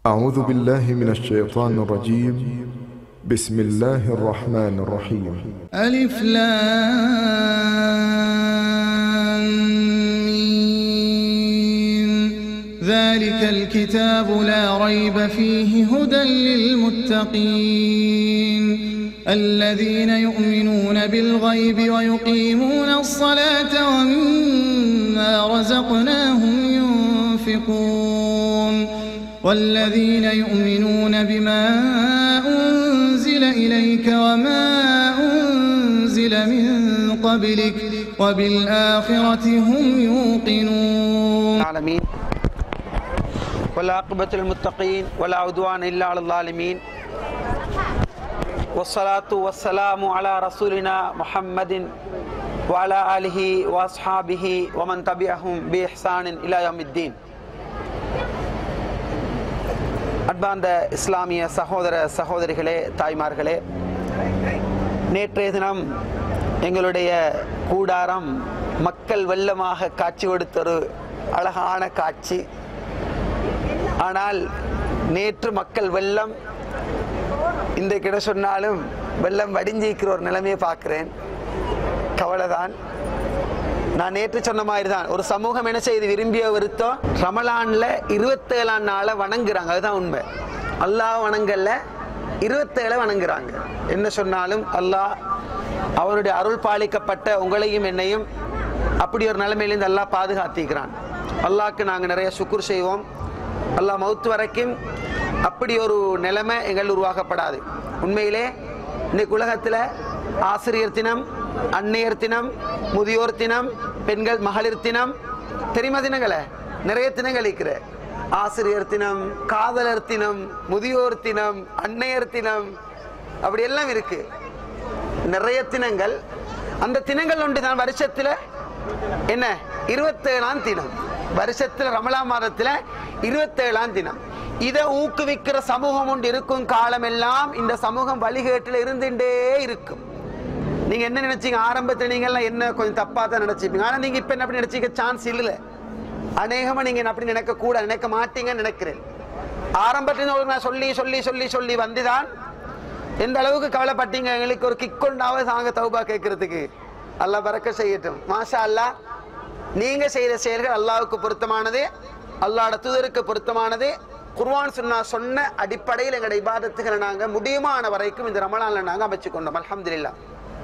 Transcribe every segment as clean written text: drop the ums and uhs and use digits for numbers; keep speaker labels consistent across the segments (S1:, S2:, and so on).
S1: أعوذ بالله من الشيطان الرجيم. بسم الله الرحمن الرحيم.
S2: ألف لام ميم. ذلك الكتاب لا ريب فيه هدى للمتقين الذين يؤمنون بالغيب ويقيمون الصلاة ومما رزقناهم ينفقون والذين يؤمنون بما أنزل إليك وما أنزل من قبلك وبالآخرة هم يوقنون.
S3: العالمين والعاقبة للمتقين ولا عدوان إلا على الظالمين والصلاة والسلام على رسولنا محمد وعلى آله وأصحابه ومن تبعهم بإحسان إلى يوم الدين. அன்பார்ந்த இஸ்லாமிய சகோதர சகோதரிகளே, தாய்மார்களே, நேற்றைய தினம் எங்களுடைய கூடாரம் மக்கள் வெள்ளமாக காட்சி கொடுத்த ஒரு அழகான காட்சி. ஆனால் நேற்று மக்கள் வெள்ளம் இன்றைக்கிட சொன்னாலும் வெள்ளம் வடிஞ்சிக்கிற ஒரு நிலைமையை பார்க்குறேன். கவலைதான். நான் நேற்று சொன்ன மாதிரி தான், ஒரு சமூகம் என்ன செய்து விரும்பிய வருத்தம் ரமலான்ல 27ஆம் நாளை வணங்குறாங்க. அதுதான் உண்மை. அல்லாஹ் வணங்கல்ல, 27 வணங்குறாங்க. என்ன சொன்னாலும் அல்லாஹ் அவருடைய அருள் பாலிக்கப்பட்ட உங்களையும் என்னையும் அப்படி ஒரு நிலைமையிலேருந்து அல்லாஹ் பாதுகாத்திக்கிறான். அல்லாஹ்க்கு நாங்கள் நிறைய சுக்குர் செய்வோம். அல்லாஹ் மௌத்து வரைக்கும் அப்படி ஒரு நிலைமை எங்கள் உருவாக்கப்படாது. உண்மையிலே இன்னைக்கு உலகத்தில் ஆசிரியர் தினம், அன்னையர் தினம், முதியோர் தினம், பெண்கள் மகளிர் தினம், தெரியுமா தினங்களை நிறைய தினங்கள் இருக்கிற. ஆசிரியர் தினம், காதலர் தினம், முதியோர் தினம், அன்னையர் தினம், அப்படி எல்லாம் இருக்கு. நிறைய தினங்கள். அந்த தினங்கள் ஒன்று தான் வருஷத்துல என்ன 27ஆம் தினம். வருஷத்துல ரமலான் மாதத்துல 27ஆம் தினம். இதை ஊக்குவிக்கிற சமூகம் ஒன்று இருக்கும் காலம் எல்லாம் இந்த சமூகம் வழிகேட்டில் இருந்துட்டே இருக்கும். நீங்க என்ன நினைச்சீங்க ஆரம்பத்தில்? நீங்க எல்லாம் என்ன கொஞ்சம் தப்பா தான் நினைச்சிப்பீங்க. ஆனா நீங்க இப்ப என்ன அப்படி நினைச்சீங்க சான்ஸ் இல்லை. அநேகமா நீங்க அப்படி நினைக்க கூட நினைக்க மாட்டீங்கன்னு நினைக்கிறேன். ஆரம்பத்தில் நான் சொல்லி சொல்லி சொல்லி சொல்லி வந்துதான் எந்த அளவுக்கு கவலைப்பட்டீங்க. எங்களுக்கு ஒரு கிக் கொண்டாவது தாங்க தௌபா கேட்கறதுக்கு. அல்லாஹ் பரக்கத் செய்யட்டும். மாஷா அல்லாஹ். நீங்க செய்த செயல்கள் அல்லாஹ்வுக்கு பொருத்தமானது, அல்லாஹ்வுடைய தூதருக்கு பொருத்தமானது. குர்ஆன் சுன்னா சொன்ன அடிப்படையில் எங்களுடைய இபாதத்துகளை நாங்க முடியுமான வரைக்கும் இந்த ரமலான்ல நாங்க அமைச்சு கொண்டோம். அல்ஹம்துலில்லாஹ்.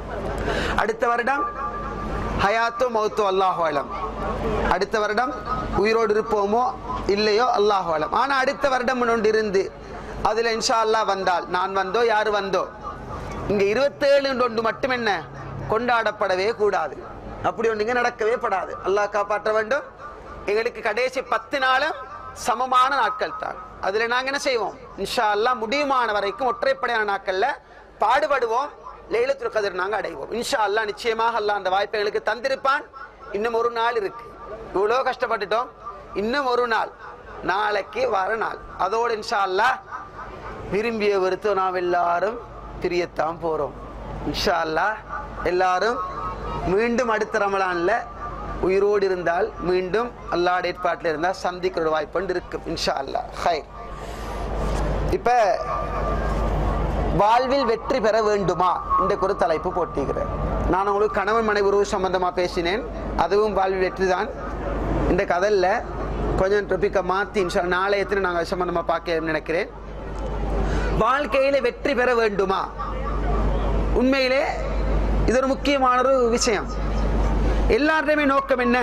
S3: அடுத்த வருடம் ஹயாத்தோ மௌத்தோ அல்லாஹு அலம். அடுத்த வருடம் உயிரோடு இருப்போமோ இல்லையோ அல்லாஹு அலம். ஆனா அடுத்த வருடம் ஒன்று இருந்து அதுல இன்ஷா அல்லாஹ் வந்தால், நான் வந்தோ யாரு வந்தோ, இங்க 27 ஒன்று மட்டும் என்ன கொண்டாடப்படவே கூடாது. அப்படி ஒன்றுங்க நடக்கவே படாது. அல்லாஹ் காப்பாற்ற வேண்டும். எங்களுக்கு கடைசி 10 நாளும் சமமான நாட்கள் தான். அதுல நாங்க என்ன செய்வோம்? இன்ஷா அல்லாஹ் முடியுமான வரைக்கும் ஒற்றைப்படையான நாட்கள்ல பாடுபடுவோம். லைலத்துல் கத்ர் நாங்க அடைவோம் இன்ஷா அல்லாஹ். நிச்சயமாக அல்லாஹ் அந்த வாய்ப்பை எங்களுக்கு தந்திருப்பான். இன்னும் ஒரு நாள் இருக்கு. இவ்வளோ கஷ்டப்பட்டுட்டோம். இன்னும் ஒரு நாள், நாளைக்கு வர நாள். அதோடு இன்ஷா அல்லாஹ் விரும்பிய வருத்தம் நாம் எல்லாரும் பிரியத்தான் போறோம். இன்ஷா அல்லாஹ் எல்லாரும் மீண்டும் அடுத்த ரமலான்ல உயிரோடு இருந்தால் மீண்டும் அல்லாஹ் ஏற்பாட்டில் இருந்தால் சந்திக்கிற வாய்ப்பு இருக்கும் இன்ஷா அல்லாஹ். ஹைர். இப்ப வாழ்வில் வெற்றி பெற வேண்டுமா இந்த ஒரு தலைப்பு போட்டிக்கிறேன். நான் உங்களுக்கு கணவன் மனைவி உறவு சம்பந்தமா பேசினேன். அதுவும் வாழ்வில் வெற்றி தான். இந்த கதையில கொஞ்சம் டாபிக்கை மாற்றி இன்ஷா நாளையத்தில் நாங்கள் சம்பந்தமா பார்க்க நினைக்கிறேன். வாழ்க்கையில வெற்றி பெற வேண்டுமா? உண்மையிலே இது ஒரு முக்கியமான ஒரு விஷயம். எல்லாருடையுமே நோக்கம் என்ன?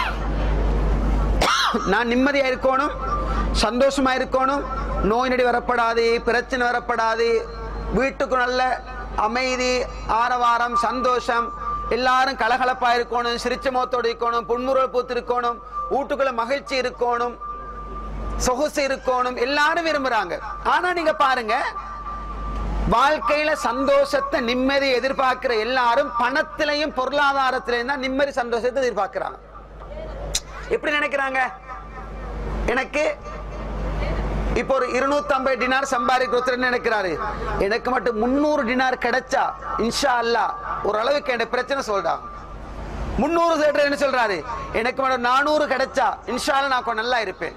S3: நான் நிம்மதியா இருக்கணும், சந்தோஷமா இருக்கணும், நோய் நொடி வரப்படாது, பிரச்சனை வரப்படாது, வீட்டுக்கு நல்ல அமைதி, ஆரவாரம், சந்தோஷம், எல்லாரும் கலகலப்பா இருக்கணும், சிரிச்ச முகத்தோடு இருக்கணும், புன்முறுவல் பூத்து இருக்கணும், வீட்டுக்குள்ள மகிழ்ச்சி இருக்கணும், சொகுசு இருக்கணும், எல்லாரும் விரும்புறாங்க. ஆனா நீங்க பாருங்க, வாழ்க்கையில சந்தோஷத்தை நிம்மதி எதிர்பார்க்கிற எல்லாரும் பணத்திலையும் பொருளாதாரத்திலையும் தான் நிம்மதி சந்தோஷத்தை எதிர்பார்க்கிறாங்க. எப்படி நினைக்கிறாங்க? எனக்கு இப்போ ஒரு 250 டினார் சம்பாதிக்க நினைக்கிறாரு. எனக்கு மட்டும் 300 டினார் கிடைச்சா இன்ஷா அல்லாஹ் ஓரளவுக்கு என் பிரச்சனை சொல்றாங்க. 300 என்ன சொல்றாரு? எனக்கு மட்டும் 400 கிடைச்சா இன்ஷா அல்லாஹ் நான் நல்லா இருப்பேன்.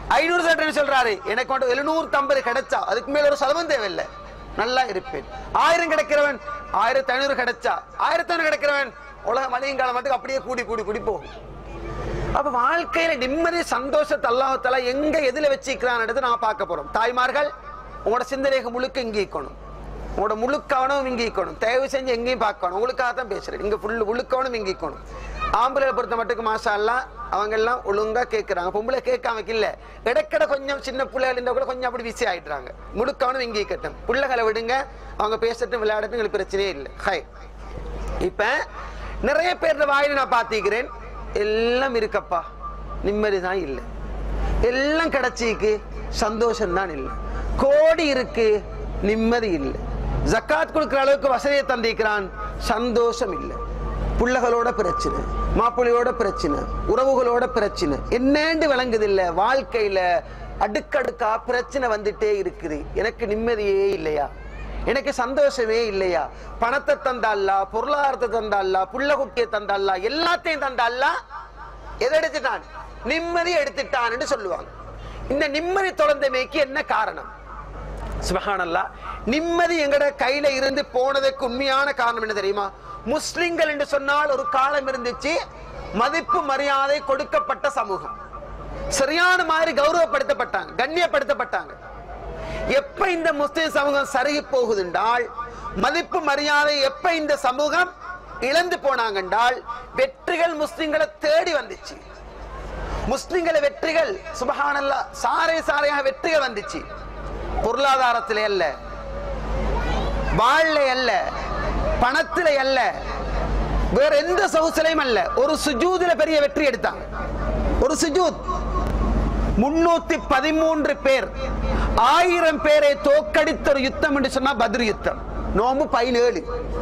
S3: 500 சட்டை சொல்றாரு, எனக்கு மட்டும் 750 கிடைச்சா அதுக்கு மேல ஒரு செலவும் தேவையில்லை, நல்லா இருப்பேன். 1000 கிடைக்கிறவன் 1500 கிடைச்சா 1500 கிடைக்கிறவன் உலக மழையும் காலம் மட்டும் அப்படியே கூடி கூடி கூடி போகும். அப்ப வாழ்க்கையில நிம்மதி சந்தோஷத்தை அல்லாஹ் தஆலா எங்க எதுல வச்சிருக்கிறான்னு நான் பார்க்க போறோம். தாய்மார்கள் உங்களோட சிந்தனைக்கு முழுக்க இங்கே இருக்கணும், உங்களோட முழு கவனம் இங்கே இருக்கணும். தயவு செஞ்சு எங்கேயும் பார்க்கணும், உங்களுக்காக தான் பேசுறேன். இங்க முழு கவனம் இங்கே இருக்கணும். ஆம்பளை பொறுத்த மட்டுக்கு மாஷா அல்லாஹ் அவங்க எல்லாம் ஒழுங்கா கேட்கிறாங்க, பொம்பளை கேட்காம இல்ல. இடக்கட கொஞ்சம் சின்ன பிள்ளைகள் இருந்தா கூட கொஞ்சம் அப்படி பிஸி ஆயிடுறாங்க. முழு கவனம் இங்கே இருக்கட்டும். பிள்ளைகளை விடுங்க, அவங்க பேசட்டும் விளையாடட்டும், எங்களுக்கு பிரச்சனையே இல்லை. ஹை, இப்ப நிறைய பேர் வாயில நான் பார்த்திக்கிறேன், எல்லாம் இருக்கப்பா நிம்மதி தான் இல்லை, எல்லாம் கிடைச்சிக்கு சந்தோஷம் தான் இல்லை, கோடி இருக்கு நிம்மதி இல்லை, ஜக்காத் கொடுக்கிற அளவுக்கு வசதியை தந்திக்கிறான் சந்தோஷம் இல்லை, புள்ளகளோட பிரச்சனை, மாப்பிள்ளையோட பிரச்சனை, உறவுகளோட பிரச்சனை, என்னன்னு விளங்குது இல்ல. வாழ்க்கையில அடுக்கடுக்கா பிரச்சனை வந்துட்டே இருக்குது. எனக்கு நிம்மதியே இல்லையா, எனக்கு சந்தோஷமே இல்லையா, பணத்தை தந்தால, பொருளாதாரத்தை தந்தால, புள்ள குட்டியை தந்தால, எல்லாத்தையும் தந்தால, எதை எடுத்துட்டான்? நிம்மதி எடுத்துட்டான்னு சொல்லுவாங்க. இந்த நிம்மதி தொடர்ந்தமைக்கு என்ன காரணம்? சுப்ஹானல்லாஹ், நிம்மதி எங்கட கையில இருந்து போனதுக்கு உண்மையான காரணம் என்ன தெரியுமா? முஸ்லிம்கள் என்று சொன்னால் ஒரு காலம் இருந்துச்சு, மதிப்பு மரியாதை கொடுக்கப்பட்ட சமூகம், சரியான மாதிரி கௌரவப்படுத்தப்பட்டாங்க, கண்ணியப்படுத்தப்பட்டாங்க. எப்ப இந்த முஸ்லிம் சமூகம் சருகி போகுது என்றால், மதிப்பு மரியாதை எப்ப இந்த சமூகம் இழந்து போனாங்க என்றால், வெற்றிகள் முஸ்லிம்களை தேடி வந்துச்சு. முஸ்லிம்களை வெற்றிகள் சுப்ஹானல்லாஹ் சாரை சாரையாக வெற்றிகள் வந்துச்சு. பொருளாதாரத்திலே அல்ல, வாழ்ல அல்ல, பணத்திலே அல்ல, வேற எந்த சொகுசிலையும் அல்ல. ஒரு சுஜூதுல பெரிய வெற்றி எடுத்தாங்க. ஒரு சுஜூத் 313 பேர் 1000 பேரை தோக்கடித்த ஒரு யுத்தம் என்று சொன்னா பத்ர் யுத்தம். நோம்பு 17.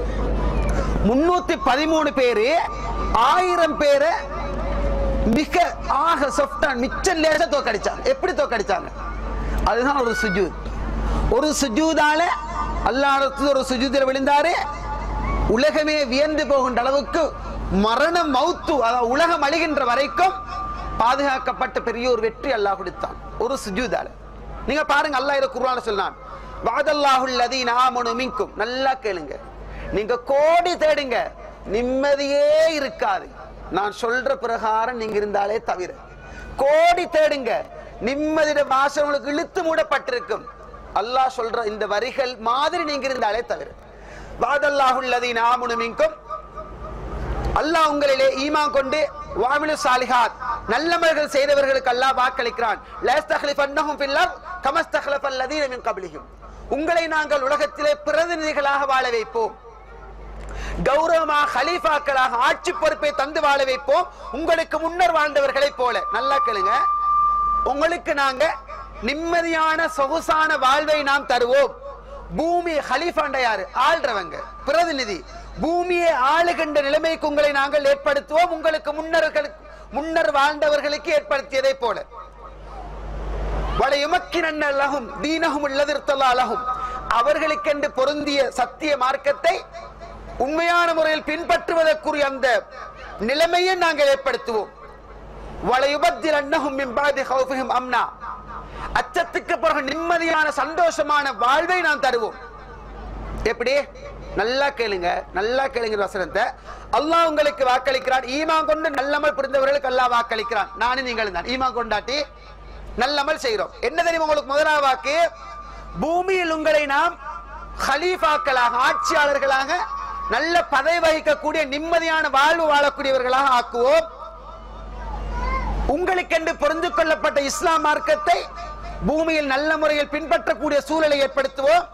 S3: 313 பேரு 1000 பேரை மிக ஆக சொஃப்டான் மிச்சம் லேசா தோக்கடிச்சாங்க. எப்படி தோக்கடிச்சாங்க? அதுதான் ஒரு சுஜூத். ஒரு சுஜூதால அல்லாஹ் ஒரு சுஜூதில் விழுந்தாரு, உலகமே வியந்து போகின்ற அளவுக்கு மரண மௌத்து, அதாவது உலகம் அழிகின்ற வரைக்கும் பாதுகாக்கப்பட்ட பெரிய ஒரு வெற்றி அல்லாஹ் கொடுத்தான் ஒரு சுஜூதால. நீங்க பாருங்க, அல்லாஹ் இத குர்ஆன்ல சொன்னான், வஅதல்லாஹுல் லதீன ஆமனு மின்கும். நல்லா கேளுங்க, நீங்க கோடி தேடுங்க, நிம்மதியே இருக்காது. நான் சொல்ற பிரகாரம் நீங்க இருந்தாலே தவிர, கோடி தேடுங்க, நிம்மதியுடைய வாசல் உங்களுக்கு இழுத்து மூடப்பட்டிருக்கும். அல்லாஹ் சொல்ற இந்த வரிகள் மாதிரி நீங்க இருந்தாலே தவிர. வஅதல்லாஹுல் லதீன ஆமனு மின்கும், அல்லாஹ் உங்களிலே ஈமான் கொண்டு வஅமிலு ஸாலிஹாத் நல்லமல்கள் செய்தவர்களுக்கு அல்லாஹ் வாக்களிக்கிறான். லயஸ்தக்லிஃபன்னஹும் ஃபில் அர்த் கமஸ்தக்லஃபல் லதீன மின் கப்லிஹிம். உங்களை நாங்கள் உலகத்திலே பிரதிநிதிகளாக வாழ வைப்போம், கௌரவமாக கலீஃபாக்களாக ஆட்சி பொறுப்பை தந்து வாழ வைப்போம், உங்களுக்கு முன்னர் வாழ்ந்தவர்களை போல. நல்லா கேளுங்க, உங்களுக்கு நாங்க நிம்மதியான சொகுசான வாழ்வை நாம் தருவோம். பூமி கலீஃபாண்ட யாரு? ஆள்றவங்க, பிரதிநிதி. பூமியை ஆளுகின்ற நிலைமைக்கு உங்களை நாங்கள் ஏற்படுத்துவோம், உங்களுக்கு முன்னர் வாழ்ந்தவர்களுக்கு ஏற்படுத்தியதை போல. வளையுமக்கினன்னலஹும் தீனஹும் அல்லதிர்தலாலஹும், அவர்களுக்கென்று பொருந்திய சத்திய மார்க்கத்தை உண்மையான முறையில் பின்பற்றுவதற்குரிய அந்த நிலைமையை நாங்கள் ஏற்படுத்துவோம். வளையுபத்திலன்னஹும் மின் பாதி ஹௌஃபிஹிம் அம்னா, அச்சத்துக்கு பிறகு நிம்மதியான சந்தோஷமான வாழ்வை நாம் தருவோம். எப்படி? நல்லா கேளுங்க, நல்லா கேளுங்க வசனத்தை. அல்லாஹ் உங்களுக்கு வாக்களிக்கிறான், ஈமான் கொண்டு நல்லமல் புரிந்தவர்களுக்கு அல்லாஹ் வாக்களிக்கிறான். நானும் நீங்களும் தான் ஈமான் கொண்டாட்டி நல்லமல் செய்கிறோம். என்ன தெரியுமா உங்களுக்கு முதலாவது வாக்கு? பூமியில் உங்களை நாம் கலீஃபாக்களாக, ஆட்சியாளர்களாக, நல்ல பதவி வகிக்கக்கூடிய நிம்மதியான வாழ்வு வாழக்கூடியவர்களாக ஆக்குவோம். உங்களுக்கென்று பொருந்து கொள்ளப்பட்ட இஸ்லாம் மார்க்கத்தை பூமியில் நல்ல முறையில் பின்பற்றக்கூடிய சூழலை ஏற்படுத்துவோம்.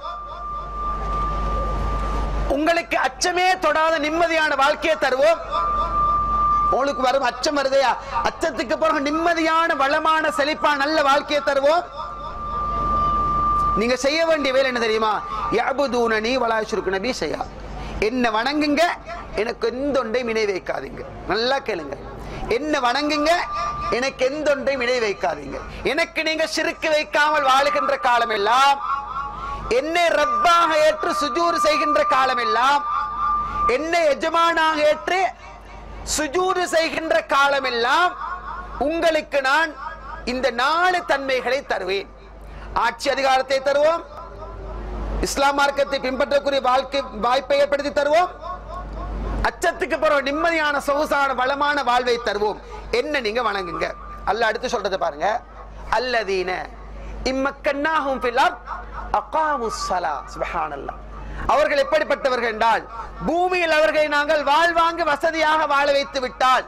S3: உங்களுக்கு அச்சமே தொடாத நிம்மதியான வாழ்க்கையை தருவோம். உங்களுக்கு வரும் அச்சம் வருதையா? அச்சத்துக்கு பிறகு நிம்மதியான வளமான செழிப்பான நல்ல வாழ்க்கையை தருவோம். நீங்க செய்ய வேண்டிய வேலை என்ன தெரியுமா? யஅபுதூனனி வலா யுஷ்ரிகுன பி ஷைஆ. என்ன வணங்குங்க, எனக்கு எந்த ஒன்றையும் இணை வைக்காதீங்க. நல்லா கேளுங்க, என்ன வணங்குங்க, எனக்கு எந்த ஒன்றையும் இணை வைக்காதீங்க. எனக்கு நீங்க ஷிர்க் வைக்காமல் வாழுகின்ற காலம் எல்லாம், என்னை ரப்பாக ஏற்று சுஜூது செய்கின்ற காலம் எல்லாம், என்னை எஜமானாக ஏற்று சுஜூது செய்கின்ற காலம் எல்லாம் உங்களுக்கு நான் இந்த 4 தன்மைகளை தருவேன். ஆட்சி அதிகாரத்தை தருவோம், இஸ்லாம் மார்க்கத்தை பின்பற்றக்கூடிய வாழ்க்கை வாய்ப்பை ஏற்படுத்தி தருவோம், அச்சத்துக்கு பிறகு நிம்மதியான சொகுசான வளமான வாழ்வை தருவோம். என்ன நீங்க வணங்குங்க. அல்லாஹ் அடுத்து சொல்றது பாருங்க, அல்லதீன இம்மக்கன்னாஹும் ஃபில் அர்த் அகாமுஸ் ஸலா. சுப்ஹானல்லாஹ். அவர்கள் எப்படிப்பட்டவர்கள் என்றால், பூமியில் அவர்களை நாங்கள் வாழ்வாங்க வசதியாக வாழ வைத்து விட்டால்,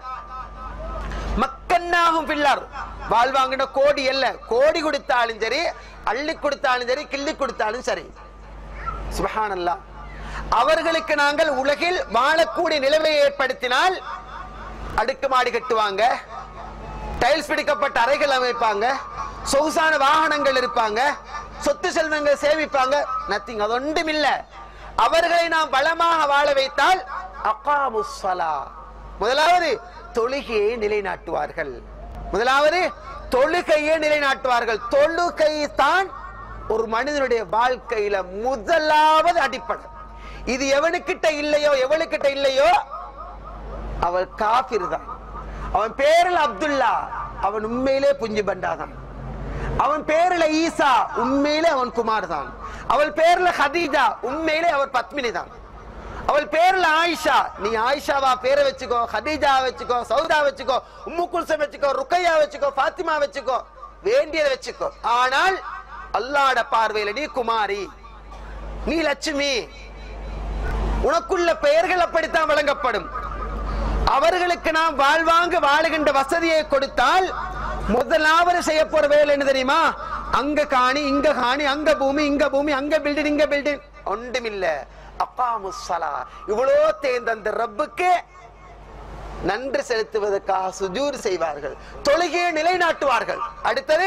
S3: மக்கன்னாஹும் ஃபில் அர்த், வாழ்வாங்கின கோடி அல்ல, கோடி கொடுத்தாலும் சரி, அள்ளி கொடுத்தாலும் சரி, கிள்ளி கொடுத்தாலும் சரி. சுப்ஹானல்லாஹ். அவர்களுக்கு நாங்கள் உலகில் வாழக்கூடிய நிலைமையை ஏற்படுத்தினால், அடுக்குமாடி கட்டுவாங்க, டைல்ஸ் பிடிக்கப்பட்ட அறைகள் அமைப்பாங்க, சொகுசான வாகனங்கள் இருப்பாங்க, சொத்து செல்வங்கள் சேமிப்பாங்க. நத்திங், அது ஒன்றும் இல்ல. அவர்களை நாம் பலமாக வாழ வைத்தால் அகாமுஸ் ஸலா, முதலாவது தொழுகையை நிலைநாட்டுவார்கள். முதலாவது தொழுகையை நிலைநாட்டுவார்கள். தொழுகை தான் ஒரு மனிதனுடைய வாழ்க்கையில முதலாவது அடிப்படை. இது எவனுக்கிட்ட இல்லையோ, எவனுக்கிட்ட இல்லையோ அவன் காஃபிர் தான். அவன் பேரில் அப்துல்லா, அவன் உண்மையிலே புஞ்சு பண்டாதான். அவன் பேரில் ஈசா, உண்மையிலே அவன் குமார் தான். அவள் பேரில் ஹதீஜா, உண்மையிலே அவர் பத்மினி தான். அவள் பேரில் ஆயிஷா, நீ ஆயிஷாவா பேரை வச்சுக்கோ, ஹதீஜா வச்சுக்கோ, சௌதா வச்சுக்கோ, உம்மு குல்சம் வச்சுக்கோ, ருக்கையா வச்சுக்கோ, ஃபாத்திமா வச்சுக்கோ, வேண்டியதை வச்சுக்கோ. ஆனால் அல்லாஹ்வுடைய பார்வையில் நீ குமாரி, நீ லட்சுமி. உனக்குள்ள பெயர்கள் அப்படித்தான் வழங்கப்படும். அவர்களுக்கு நாம் வாழ்வாங்க வாழுகின்ற வசதியை கொடுத்தால், முதலாவது செய்ய போற வேலை என்ன தெரியுமா? அங்க காணி, இங்க காணி, அங்க பூமி, இங்க பூமி, அங்க பில்டிங், இங்க பில்டிங், ஒன்றுமில்ல. அகாமுஸ் ஸலா, இவ்வளோ தேர்ந்த அந்த ரப்புக்கு நன்றி செலுத்துவதற்காக சுஜூத் செய்வார்கள், தொழுகையை நிலைநாட்டுவார்கள். அடுத்தது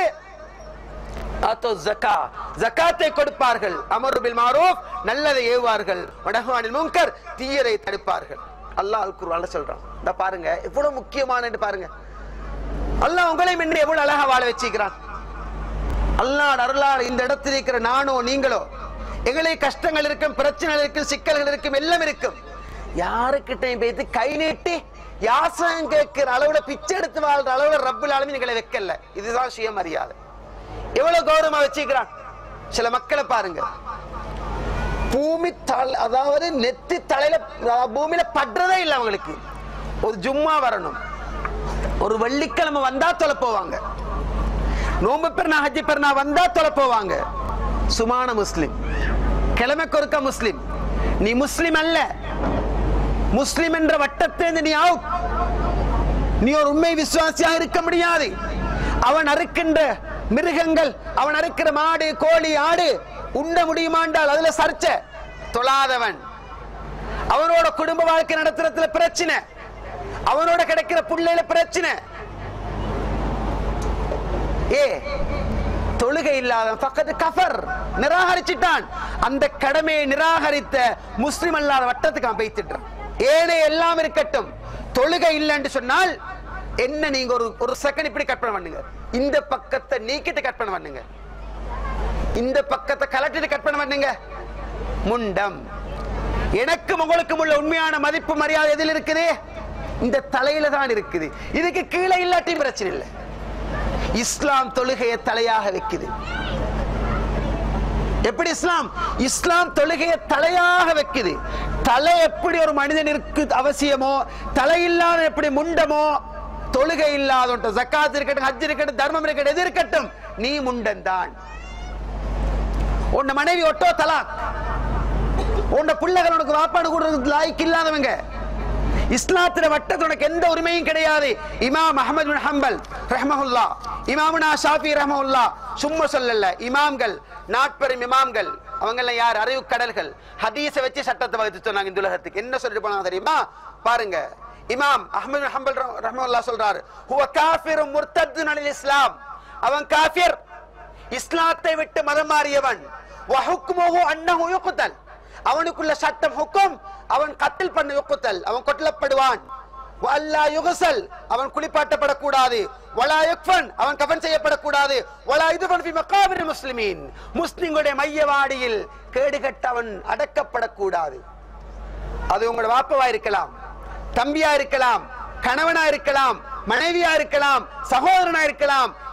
S3: ஜகாத்தை கொடுப்பார்கள், அமரு பில் மாரூஃப், நல்லதை ஏவுவார்கள், வனஹு அனில் முன்கர், தீயதை தடுப்பார்கள். அல்லாஹ் குர்ஆன்ல சொல்றான். இத பாருங்க எவ்வளவு முக்கியமானது பாருங்க. அல்லாஹ் உங்களை முன்னே எவ்வளவு அழகா வாழ வச்சிருக்கிறான். அல்லாஹ் அருளால் இந்த இடத்தில் இருக்கிற நானோ நீங்களோ, எங்களுக்கு கஷ்டங்கள் இருக்கும், பிரச்சனைகள் இருக்கும், சிக்கல்கள் இருக்கும், எல்லாம் இருக்கும். யாருக்கிட்டையும் போய்த்து கை நீட்டி யாசகம் கேட்கிற அளவுல, பிச்சை எடுத்து வாழ்ற அளவுல ரப்புல் ஆலமீன் எங்களை வைக்கல. இதுதான் சுயமரியாதை. எவ்வளவு கௌரவமா வச்சிருக்கிறான். சில மக்களை பாருங்க, பூமி அதாவது நெத்தி தலையில பூமியில படுறதே இல்லை அவங்களுக்கு. ஒரு ஜும்மா வரணும், ஒரு வெள்ளிக்கிழமை வந்தா தொலை போவாங்க, நோம்பு பெருனா ஹஜ்ஜி பெருனா வந்தா தொலை போவாங்க. சுமான முஸ்லிம், கிழமைக்கு ஒருக்க முஸ்லிம். நீ முஸ்லிம் அல்ல, முஸ்லிம் என்ற வட்டத்தை நீ அவுட். நீ ஒரு உண்மை விசுவாசியாக இருக்க முடியாது. அவன் அறுக்கின்ற மிருகங்கள், அவன் அறுக்கிற மாடு, கோழி, ஆடு உண்ண முடியுமாண்டால் அதுல சர்ச்சை. தொழாதவன், அவனோட குடும்ப வாழ்க்கை நடத்துறதுல பிரச்சனை, அவனோட கிடைக்கிற புள்ளையில பிரச்சனை. தொழுகை இல்லாதவன் ஃபக்கத் கஃபர், நிராகரிச்சிட்டான். அந்த கடமையை நிராகரித்த முஸ்லிம் அல்லாத வட்டத்துக்கு அவன் பேசிட்டான். ஏனைய எல்லாம் இருக்கட்டும், தொழுகை இல்லைன்னு சொன்னால் என்ன? நீங்க ஒரு செகண்ட் இப்படி கற்பனை பண்ணுங்க, இந்த பக்கத்தை நீக்கிட்டு கற்பனை பண்ணுங்க, இந்த பக்கத்தை கலட்டிட்டு கற்பனை பண்ணுங்க. முண்டம். எனக்கும் உங்களுக்கும் உள்ள உண்மையான மதிப்பு மரியாதை எதில் இருக்குது? இந்த தலையில தான் இருக்குது. இதுக்கு கீழே இல்லாட்டி பிரச்சனை இல்லை. இஸ்லாம் தொழுகையை தலையாக வைக்குது. எப்படி இஸ்லாம்? இஸ்லாம் தொழுகையை தலையாக வைக்குது. தலை எப்படி ஒரு மனிதனிற்கு அவசியமோ, தலை இல்லாத எப்படி முண்டமோ, தொழுகை இல்லாத ஜக்காத் இருக்கட்டும், ஹஜ் இருக்கட்டும், தர்மம் இருக்கட்டும், எது இருக்கட்டும், நீ முண்டன் தான். உன்ன மனைவி ஒட்டோ தலாக், உன்ன பிள்ளைகள் உனக்கு வாப்பாடு கொடுறது லாய்க்கு இல்லாதவங்க. இஸ்லாத்திர வட்டத்தில் உனக்கு எந்த உரிமையும் கிடையாது. இமாம் அஹ்மத் பின் ஹம்பல் ரஹ்மஹுல்லாஹ், இமாமுனா ஷாஃபி ரஹ்மஹுல்லாஹ், சும்மா சொல்லல, இமாம்கள், நாட்பெரும் இமாம்கள், அவங்க எல்லாம் யார்? அறிவு கடல்கள். ஹதீஸை வச்சு சட்டத்தை வகுத்து சொன்னாங்க இந்த உலகத்துக்கு. என்ன சொல்லிட்டு போனாங்க தெரியுமா? பாருங்க, இமாம் அஹ்மத் பின் ஹம்பல் ரஹ்மஹுல்லாஹ் சொல்றாரு, ஹுவ காஃபிரும் முர்த்தத்துன் அனில் இஸ்லாம், அவன் காஃபிர், இஸ்லாத்தை விட்டு மதம் மாறியவன். வ ஹுக்முஹு அன்னஹு யுக்தல், அவனுக்குள்ள சட்டம் ஹுக்கும், அவன் கத்தில் பண்ண யுக்தல், அவன் கொல்லப்படுவான். வ அல்லா யுக்ஸல், அவன் குளிப்பாட்டப்படக்கூடாது. வலா யுக்ஃபன், அவன் கஃன் செய்யப்படக்கூடாது. வலா யுத்ஃபன் ஃபி மகாபிர் முஸ்லிமீன், முஸ்லிம்களுடைய மையவாடியில் கேடுகட்ட அவன் அடக்கப்படக்கூடாது. அது உங்களோட வாப்பவா இருக்கலாம், தம்பியா இருக்கலாம், கணவனா இருக்கலாம், மனைவியா இருக்கலாம், சகோதரனா இருக்கலாம்,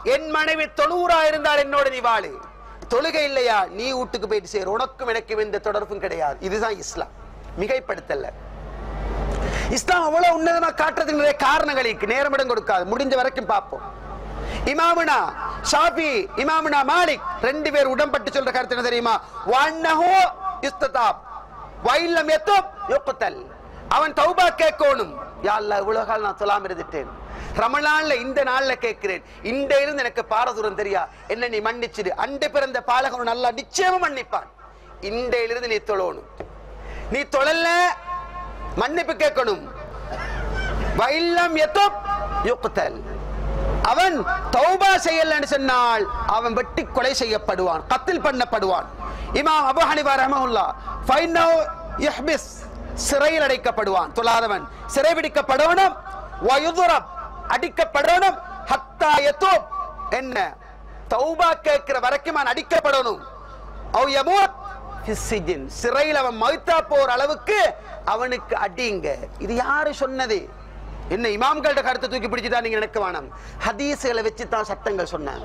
S3: என் மனைவி 90 இருந்தால் என்னோட நீ வாழு, தொழுகை இல்லையா நீ வீட்டுக்கு போயிட்டு சேர், உனக்கும் எனக்கும் எந்த தொடர்பும் கிடையாது. இதுதான் இஸ்லாம். மிகைப்படுத்தல. இஸ்லாம் அவ்வளவு உன்னதமா காட்டுறதுக்கு நிறைய காரணங்கள் இருக்கு, நேரமிடம் கொடுக்காது, முடிஞ்ச வரைக்கும் பார்ப்போம். இமாமுனா ஷாஃபி, இமாமுனா மாலிக் 2 பேர் உடன்பட்டு சொல்ற கருத்து என்ன தெரியுமா? வன்னஹு இஸ்ததாப் வைலம் யதுப் யுக்தல். அவன் தௌபா கேட்கணும். யா அல்லாஹ் இவ்வளவு காலம் நான் தொழாம இருந்துட்டேன், ரமலான்ல இந்த நாள்ல கேட்கிறேன், இந்த இருந்து எனக்கு பாரதூரம் தெரியா, என்ன நீ மன்னிச்சிடு. அண்டை பிறந்த பாலகன் நல்லா நிச்சயமா மன்னிப்பான். இந்த இருந்து நீ தொழணும். நீ தொழல மன்னிப்பு கேட்கணும். வைலம் யதுப் யுக்தல். அவன் தௌபா செய்யலன்னு சொன்னால் அவன் வெட்டி கொலை செய்யப்படுவான், கத்தில் பண்ணப்படுவான். இமாம் அபூ ஹனீஃபா ரஹ்மஹுல்லாஹ் ஃபைனஹு யஹ்பிஸ், சிறையில் அடைக்கப்படுவான். தொழாதவன் சிறை பிடிக்கப்படணும். வயுதுரப், அடிக்கப்படணும். ஹத்தா யதூப், என்ன தௌபா கேட்கிற வரைக்கும் அவன் அடிக்கப்படணும். அவ் யமூத் ஃபிஸ் சிஜின், சிறையில் அவன் மௌத்தா போற அளவுக்கு அவனுக்கு அடிங்க. இது யாரு சொன்னது? என்ன இமாம்களோட கருத்தை தூக்கி பிடிச்சுதான் நீங்க நினைக்க வேணாம். ஹதீஸ்களை வச்சுதான் சட்டங்கள் சொன்னாங்க.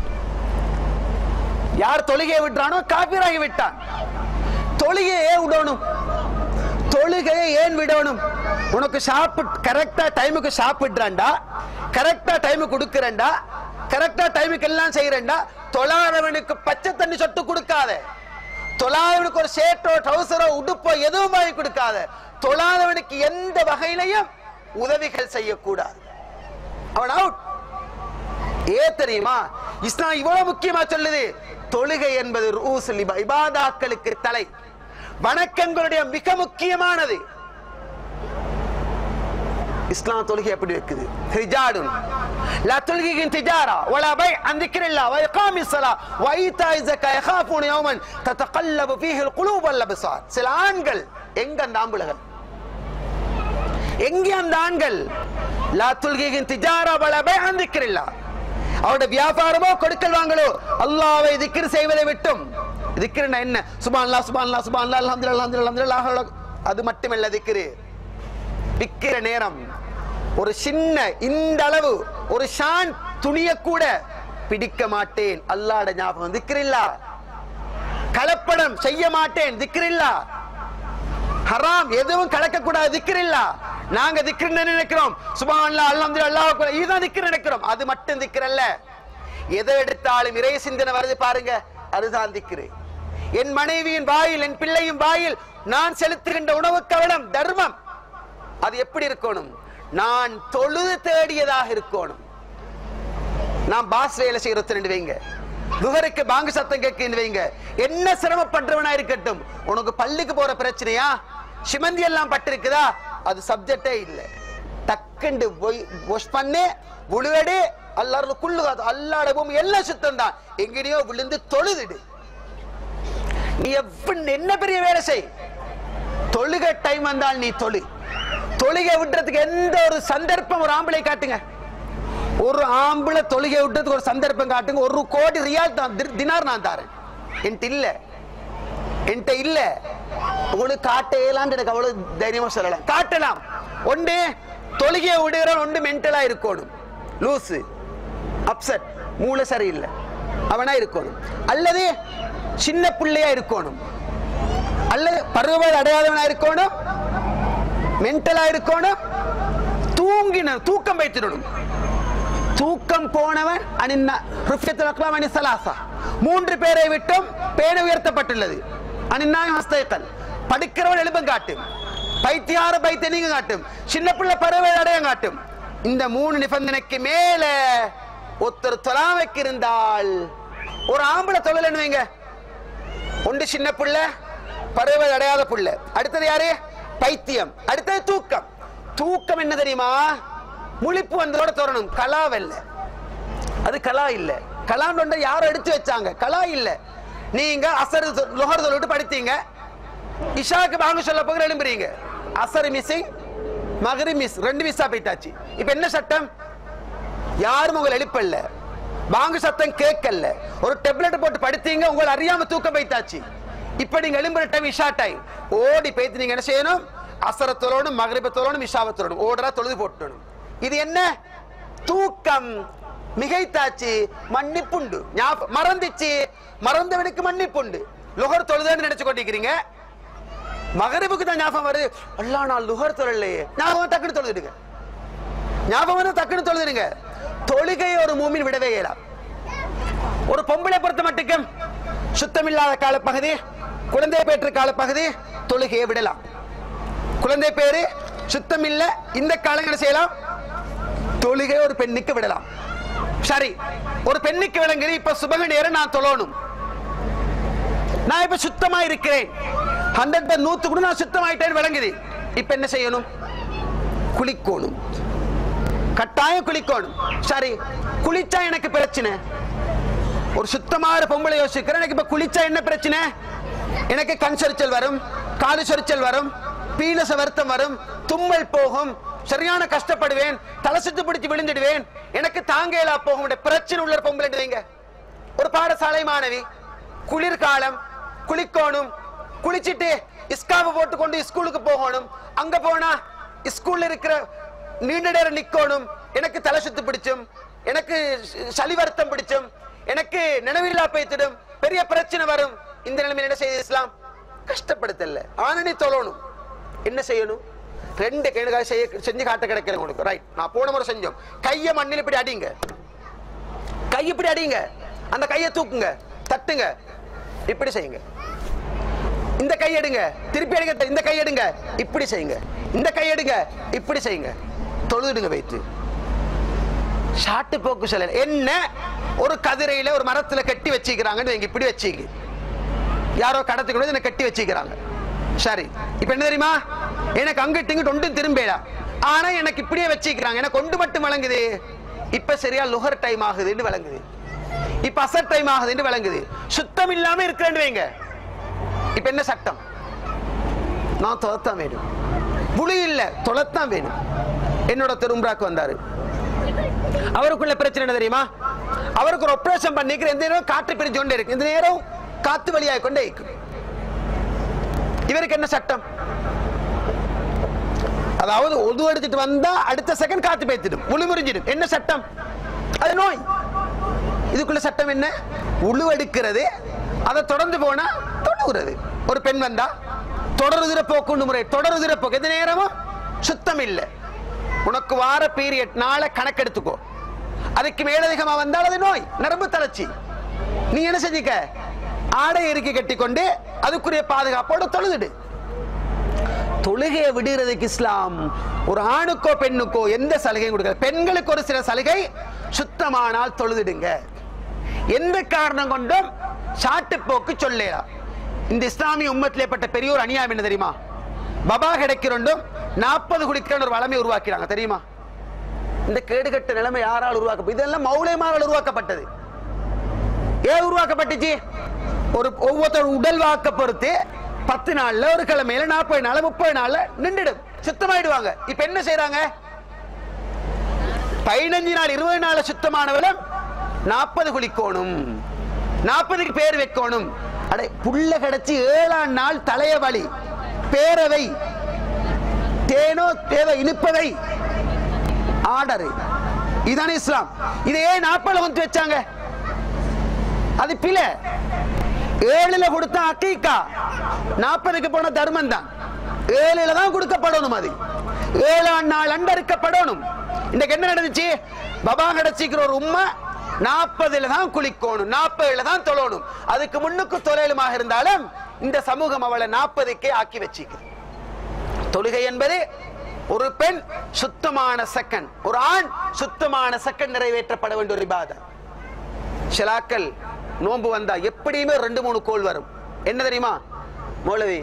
S3: யார் தொழுகையை விட்டானோ காபிராகி விட்டான். தொழுகையை விடணும். தொழுகையை ஏன் விடணும்? உனக்கு கரெக்டா டைமுக்கு சாப்பிடுறான்டா, கரெக்டா டைமுக்கு கொடுக்கிறேன்டா, கரெக்டா டைமுக்கு எல்லாம் செய்யறேன்டா. தொழாதவனுக்கு பச்சை தண்ணி சொட்டு கொடுக்காத, தொழாதவனுக்கு ஒரு ஷர்ட்டோ ட்ரவுசரோ உடுப்போ எதுவும் வாங்கி கொடுக்காத, தொழாதவனுக்கு எந்த வகையிலையும் உதவிகள் செய்யக்கூடாது. அவன் அவுட். தெரியுமா இஸ்லாம் இவ்வளவு முக்கியமா சொல்லுது? தொழுகை என்பது ரூசுல் இபாதாக்களுக்கு தலை, வணக்கங்களுடைய மிக முக்கியமானது. இஸ்லாம் தொழுகை எப்படி இருக்குது? ரிஜாலுன் லா துல்ஹிஹிம் திஜாரா வலா பை அன் திக்ரில்லாஹ் வ இகாமிஸ் ஸலாத் வ ஈதாஇ ஸகாத் யகாஃபூன யௌமன் ததகல்லபு ஃபீஹி அல் குலூப் வல் அப்சார். சில ஆண்கள், எங்க அந்த ஆம்பளைகள், எங்கே அந்த ஆண்கள்? லா துல்ஹிஹிம் திஜாரா வலா பை அன் திக்ரில்லாஹ், அவருடைய வியாபாரமோ கொடுக்கல் வாங்கலோ அல்லாஹ்வை திக்ர் செய்வதை விட்டும். திக்ர்னா என்ன? சுப்ஹானல்லாஹ் சுப்ஹானல்லாஹ் சுப்ஹானல்லாஹ் அல்ஹம்துலில்லாஹ் அல்ஹம்துலில்லாஹ் அல்ஹம்துலில்லாஹ், அது மட்டுமல்ல திக்ர். விக்கிற நேரம் ஒரு சின்ன இந்த அளவு ஒரு ஷான் துணிய கூட பிடிக்க மாட்டேன், அல்லாஹ்வுடைய ஞாபகம், திக்ரில்லா. கலப்படம் செய்ய மாட்டேன், திக்ரில்லா. ஹராம் எதுவும் கலக்க கூடாது, திக்ரில்லா. நாங்க திக்ர் நினைக்கிறோம், சுப்ஹானல்லாஹ் அல்ஹம்துலில்லாஹ் அல்லாஹ் அக்பர், இதுதான் திக்ர் நினைக்கிறோம். அது மட்டும் திக்ர் அல்ல. எதை எடுத்தாலும் இறை சிந்தனை வருது பாருங்க, அதுதான் திக்ர். என் மனைவியின் வாயில், என் பிள்ளையின் வாயில் நான் செலுத்துகின்ற உணவு கவனம் தர்மம். அது எப்படி இருக்கணும்? நான் தொழுது தேடியதாக இருக்கணும். நான் பாஸ் வேலை செய்யறது வைங்க, துஹருக்கு பாங்கு சத்தம் கேட்க வைங்க, என்ன சிரமப்படுறவனா இருக்கட்டும், உனக்கு பள்ளிக்கு போற பிரச்சனையா, சிமந்தி எல்லாம் பட்டிருக்குதா, அது சப்ஜெக்டே இல்லை. டக்குண்டு வாஷ் பண்ணு, உழுவடி, அல்லாஹ் குள்ளுகாது, அல்லாஹ்வுடைய பூமி எல்லாம் சுத்தம் தான், எங்கேயோ விழுந்து தொழுதுடு. நீ என்ன பெரிய வேலை செய், தொழுகை டைம் வந்தால் நீ தொழு. தொழுகை விட்டுறதுக்கு எந்த ஒரு சந்தர்ப்பம் ஒரு ஆம்பளை காட்டுங்க, ஒரு ஆம்பளை தொழுகை விட்டுறதுக்கு ஒரு சந்தர்ப்பம் காட்டுங்க. 1 கோடி ரியால் தினார் நான் தரேன், என்கிட்ட இல்ல. உங்களுக்கு காட்டலாம், எனக்கு அவ்வளவு தைரியமா சொல்லலாம். காட்டலாம். ஒன்று தொழுகையை விடுகிற, ஒன்று மென்டலா இருக்கணும், லூசு, அப்செட், மூளை சரியில்லை அவனா இருக்கணும், அல்லது சின்ன பிள்ளையா இருக்கணும், அல்லது பருவவயது அடையாதவனா இருக்கணும், மென்டலா இருக்கணும், தூக்கம் வைத்திடணும். தூக்கம் போனவன் 3 பேரை விட்டும் பேணி உயர்த்தப்பட்டுள்ளது. படிக்கிறவன் எழுப்பம் காட்டும், பைத்தியார பைத்தியங்க காட்டும், சின்ன பிள்ளை பருவவயது அடையம் காட்டும். இந்த 3 நிபந்தனைக்கு மேல ஒருத்தர் தொழாமைக்கு இருந்தால், ஒரு ஆம்பளை தொழலன்னு வைங்க, ஒன்று சின்ன பிள்ளை பருவவயது அடையாத பிள்ளை, அடுத்தது யாரு? பைத்தியம், அடுத்தது தூக்கம். தூக்கம் என்ன தெரியுமா? முழிப்பு வந்ததோட தோறணும். கலாவல்ல, அது கலா இல்ல. கலான்னு யாரும் எடுத்து வச்சாங்க, கலா இல்ல. நீங்க அசர் லொஹர் தொழுவிட்டு படித்தீங்க, இஷாக்கு பாங்க சொல்ல போகிற எழும்புறீங்க, அசர் மிஸ்ஸிங், மகரிப் மிஸ், 2 மிஸ்ஸா போயிட்டாச்சு. இப்ப என்ன சட்டம்? யாரும் உங்களை எழுப்பல்ல, பாங்கு சத்தம் கேட்கல, ஒரு டெப்லெட் போட்டு படுத்தீங்க, உங்களை அறியாம தூக்கம் போயிட்டாச்சு. இப்ப நீங்க எழும்புற டைம் இஷா டைம், ஓடி போய்த்து நீங்க என்ன செய்யணும்? அசரத்தோடும் மகரிபத்தோடும் இஷாவத்தோடும் ஓடரா தொழுது போட்டணும். இது என்ன? தூக்கம். மிகைத்தாச்சு மன்னிப்புண்டு. மறந்துச்சு, மறந்தவனுக்கு மன்னிப்புண்டு. லுஹர் தொழுதுன்னு நினைச்சு கொண்டிருக்கிறீங்க, மகரிபுக்கு தான் ஞாபகம் வருது, அல்லா நான் லுஹர் தொழலையே, ஞாபகம் டக்குன்னு தொழுதுடுங்க. ஞாபகம் டக்குன்னு தொழுதுடுங்க. தொழுகையை ஒரு மூமின் விடவே இயலாம். ஒரு பொம்பளை பொறுத்த மட்டுக்கும் சுத்தமில்லாத காலப்பகுதி, குழந்தை பேற்று காலப்பகுதி, தொழுகையை விடலாம். குழந்தை பேரு சுத்தம் இல்ல, இந்த காலங்களை செய்யலாம், தொழுகை ஒரு பெண்ணுக்கு விடலாம். சரி, ஒரு பெண்ணுக்கு விளங்குது, இப்ப சுபக நேரம் நான் தொழணும், நான் இப்ப சுத்தமா இருக்கிறேன், 100 கூட நான் சுத்தமாயிட்டேன்னு விளங்குது. இப்ப என்ன செய்யணும்? குளிக்கணும், கட்டாயம் குளிக்கணும். சரி, குளிச்சா எனக்கு பிரச்சனை, ஒரு சுத்தமான பொம்பளை யோசிக்கிறேன், எனக்கு இப்ப குளிச்சா என்ன பிரச்சனை? எனக்கு கண் சொரிச்சல் வரும், காது சொரிச்சல் வரும், பீனச வருத்தம் வரும், தும்மல் போகும், சரியான கஷ்டப்படுவேன், தலை சுத்து பிடிச்சு விழுந்துடுவேன், எனக்கு தாங்கலா போகும். பிரச்சனை உள்ள பொம்பளை வைங்க. ஒரு பாடசாலை மாணவி, குளிர்காலம், குளிக்கணும், குளிச்சுட்டு இஸ்காவை போட்டுக்கொண்டு ஸ்கூலுக்கு போகணும். அங்க போனா ஸ்கூல்ல இருக்கிற நீண்ட நேரம் நிக்கணும், எனக்கு தலை சுத்து பிடிச்சும், எனக்கு சளி வருத்தம் பிடிச்சும், எனக்கு நினைவில்லா பேத்திடும், பெரிய பிரச்சனை வரும். இந்த நிலைமையில் என்ன செய்ய இஸ்லாம்? கஷ்டப்படுத்தல, ஆனனி தொழணும். என்ன செய்யணும்? 2 கைகளை செஞ்சு காட்ட கிடைக்கிறேன் உங்களுக்கு. ரைட், நான் போன முறை செஞ்சோம். கையை மண்ணில் இப்படி அடிங்க, கை இப்படி அடிங்க, அந்த கையை தூக்குங்க, தட்டுங்க, இப்படி செய்யுங்க. இந்த கை எடுங்க, திருப்பி எடுங்க, இந்த கை எடுங்க, இப்படி செய்யுங்க, இந்த கை எடுங்க, இப்படி செய்யுங்க, தொழுதுடுங்க வைத்து. ஷாட்டு போக்கு சொல்ல என்ன? ஒரு கதிரையில ஒரு மரத்துல கட்டி வச்சுக்கிறாங்கன்னு இப்படி வச்சுக்கு, யாரோ கடத்துக்கு என்ன கட்டி வச்சுக்கிறாங்க. சரி, இப்ப என்ன தெரியுமா? எனக்கு அங்கிட்டு இங்கிட்டு ஒன்றும் திரும்பல, ஆனா எனக்கு இப்படியே வச்சுக்கிறாங்க, எனக்கு ஒன்று மட்டும் வழங்குது. இப்ப சரியா லுஹர் டைம் ஆகுதுன்னு வழங்குது, இப்ப அசர் டைம் ஆகுதுன்னு வழங்குது. சுத்தம் இல்லாம இருக்கிறேன்னு வைங்க, இப்ப என்ன சட்டம்? நான் தொலைத்தான் வேணும், புளி இல்ல தொலைத்தான் வேணும். என்னோட திரும்புறாக்கு வந்தாரு, அவருக்குள்ள பிரச்சனை என்ன தெரியுமா? அவருக்கு ஒரு ஆபரேஷன் பண்ணிக்கிற, எந்த நேரம் காற்று பிரிஞ்சு கொண்டே இருக்கு, இந்த நேரம் காத்து வழியாக கொண்டே இருக்கு. இவருக்கு என்ன சட்டம்? அதாவது ஒது எடுத்துட்டு வந்தா அடுத்த செகண்ட் காத்து பேத்திடும், முழுமுறிஞ்சிடும். என்ன சட்டம்? அது நோய். இதுக்குள்ள சட்டம் என்ன? உழுவெடுக்கிறது, அதை தொடர்ந்து போனா தொழுகிறது. ஒரு பெண் வந்தா தொடருதிர போக்கு முறை, தொடருதிர போக்கு, எந்த நேரமும் சுத்தம் இல்லை. உனக்கு வார பீரியட் நாளை கணக்கெடுத்துக்கோ, அதுக்கு மேலதிகமா வந்தால் அது நோய், நரம்பு தளர்ச்சி. நீ என்ன செஞ்சுக்க? ஆடை இறுக்கி கட்டி கொண்டு அதுக்குரிய பாதுகாப்போடு தொழுதுடு. தொழுகையை விடுறதுக்கு இஸ்லாம் ஒரு ஆணுக்கோ பெண்ணுக்கோ எந்த சலுகையும் கொடுக்க. பெண்களுக்கு ஒரு சில சலுகை, சுத்தமானால் தொழுதுடுங்க. எந்த காரணம் கொண்டும் சாட்டு போக்கு சொல்லலாம். இந்த இஸ்லாமிய உம்மத்திலே பட்ட பெரிய ஒரு அநியாயம் என்ன தெரியுமா? பபா கிடைக்கிறோண்டும் 40 குடிக்கிற ஒரு வளமை உருவாக்கிறாங்க தெரியுமா? இந்த கேடுகட்ட நிலைமை யாரால் உருவாக்க? இதெல்லாம் மௌலைமாரால் உருவாக்கப்பட்டது. ஏன் உருவாக்கப்பட்டுச்சு? ஒரு ஒவ்வொருத்தர் உடல் வாக்க பொறுத்து 10 நாள்ல, ஒரு கிழமையில, 40 நாள், 30 நாள்ல நின்றுடும், சுத்தமாயிடுவாங்க. இப்ப என்ன செய்யறாங்க? 15 நாள் 20 நாள் சுத்தமானவளும் 40 குளிக்கணும், 40க்கு பேர் வைக்கணும். அடே புள்ள கிடைச்சி 7ஆம் நாள் தலைய வலி, பேரவை, தேனோ தேவை இனிப்பவை, ஆர்டர். இதுதான் இஸ்லாம். இதே 40 வந்து வச்சாங்க, அது பிழை. 7ல கொடுத்தா அக்கீக்கா, 40க்கு போன தர்மம் தான். 7ல தான் கொடுக்கப்படணும். அது 7ஆம் நாள் அண்டறுக்கப்படணும். இன்னைக்கு என்ன நடந்துச்சு? பபா கிடைச்சிக்கிற ஒரு உம்மா 40ல தான் குளிக்கணும், 40ல தான் தொழணும். அதுக்கு முன்னுக்கு தொழிலுமாக இருந்தாலும் இந்த சமூகம் அவளை 40க்கே ஆக்கி வச்சிருக்கு. தொழுகை என்பது ஒரு பெண் சுத்தமான செகண்ட், ஒரு ஆண் சுத்தமான செகண்ட் நிறைவேற்றப்பட வேண்டிய ஒரு இபாதத். ஷலாக்கள் நோன்பு வந்தா எப்படியுமே 2-3 கோல் வரும். என்ன தெரியுமா? மௌலவி,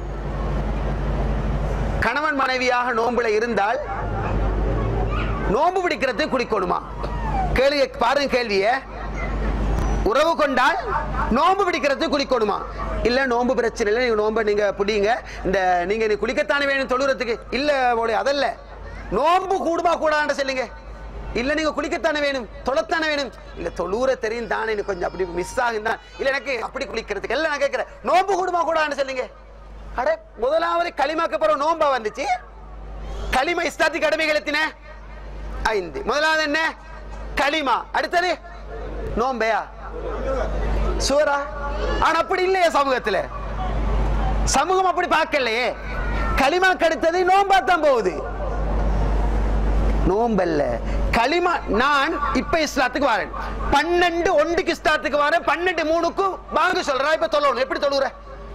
S3: கணவன் மனைவியாக நோன்புல இருந்தால் நோன்பு பிடிக்கிறதுக்கு குளிக்கணுமா? கேள்வி பாருங்க, கேள்விய. உறவு கொண்டால் நோன்பு பிடிக்கிறதுக்கு குளிக்கணுமா? இல்ல நோன்பு பிரச்சனை இல்லை, நீங்க நோன்பை நீங்க பிடிங்க, இந்த நீங்க குளிக்கத்தானே வேணும் தொழுறதுக்கு. இல்ல மௌலவி, அதல்ல, நோன்பு கூடுமா கூடாது சொல்லுங்க. இல்ல நீங்க குளிக்கத்தானே வேணும், தொழத்தானே வேணும். இல்ல தொழுற தெரியும் தானே, எனக்கு கொஞ்சம் அப்படி மிஸ் ஆகும் தான். இல்ல எனக்கு அப்படி குளிக்கிறதுக்கு எல்லாம் நான் கேட்கிறேன், நோன்பு கூடுமா கூடாதுன்னு சொல்லுங்க. அட முதலாவது களிமாக்கு பிறகு நோன்பா வந்துச்சு. களிமா இஸ்லாத்தி கடமைகள் எத்தின 5. முதலாவது என்ன? களிமா. அடுத்தது நோம்பையா சூரா. ஆனா அப்படி இல்லையே சமூகத்துல. சமூகம் அப்படி பார்க்கலையே. களிமாக்கு அடுத்தது நோம்பா தான் போகுது. நோம்பல்ல களிமா. நான் இப்ப இஸ்லாத்துக்கு வரேன், 12:1 இஸ்லாத்துக்கு வரேன், 12:3 வாங்க சொல்றேன். இப்ப தொழணும். எப்படி தொழுற?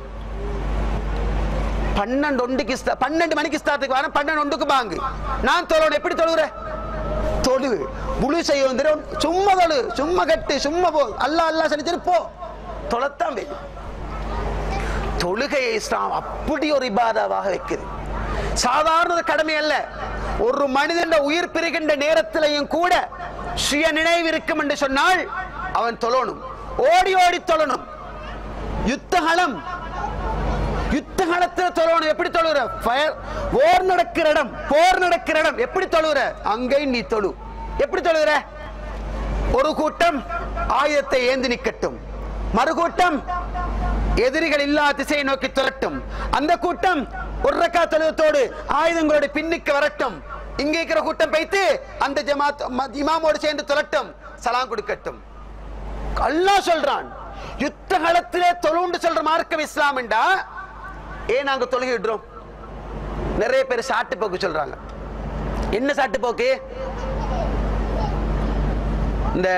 S3: 12 மணிக்கு இஸ்லாத்துக்கு வரேன், 12:1 வாங்க. நான் தொழணும். எப்படி தொழுற? தொழு புழு செய்ய வந்து சும்மா தொழு, சும்மா கட்டு, சும்மா போ, அல்லா அல்லா சொல்லிச்சு போ, தொழத்தான் வேணும். தொழுகையை இஸ்லாம் அப்படி ஒரு இபாதாவாக வைக்குது. சாதாரண கடமை அல்ல. ஒரு மனிதன் உயிர் பிரிகின்ற நேரத்திலையும் கூட சுய நினைவு இருக்கும் என்று சொன்னால் அவன் தொழணும். ஓடி ஓடி தொழணும். யுத்தகலம், யுத்தகலத்தில் தொழணும். எப்படி தொழுற? போர் நடக்கிற இடம், போர் நடக்கிற இடம் எப்படி தொழுற? அங்கே நீ தொழு. எப்படி தொழுற? ஒரு கூட்டம் ஆயுதத்தை ஏந்தி நிற்கட்டும், மறுகூட்டம் எதிரிகள் இல்லா திசையை நோக்கி தொழட்டும், அந்த கூட்டம் ஒரு ரக்காத் தொழுகையோடு ஆயுதங்களோடு பின்னுக்கு வரட்டும், இங்க இருக்கிற கூட்டம் வைத்து அந்த ஜமாத் இமாமோடு சேர்ந்து தொழட்டும், சலாம் கொடுக்கட்டும். அல்லாஹ் சொல்றான். யுத்த காலத்திலே தொழுண்டு சொல்ற மார்க்கம் இஸ்லாம் என்றா ஏன் நாங்க தொழுகிடுறோம்? நிறைய பேர் சாட்டு போக்கு சொல்றாங்க. என்ன சாட்டு போக்கு? இந்த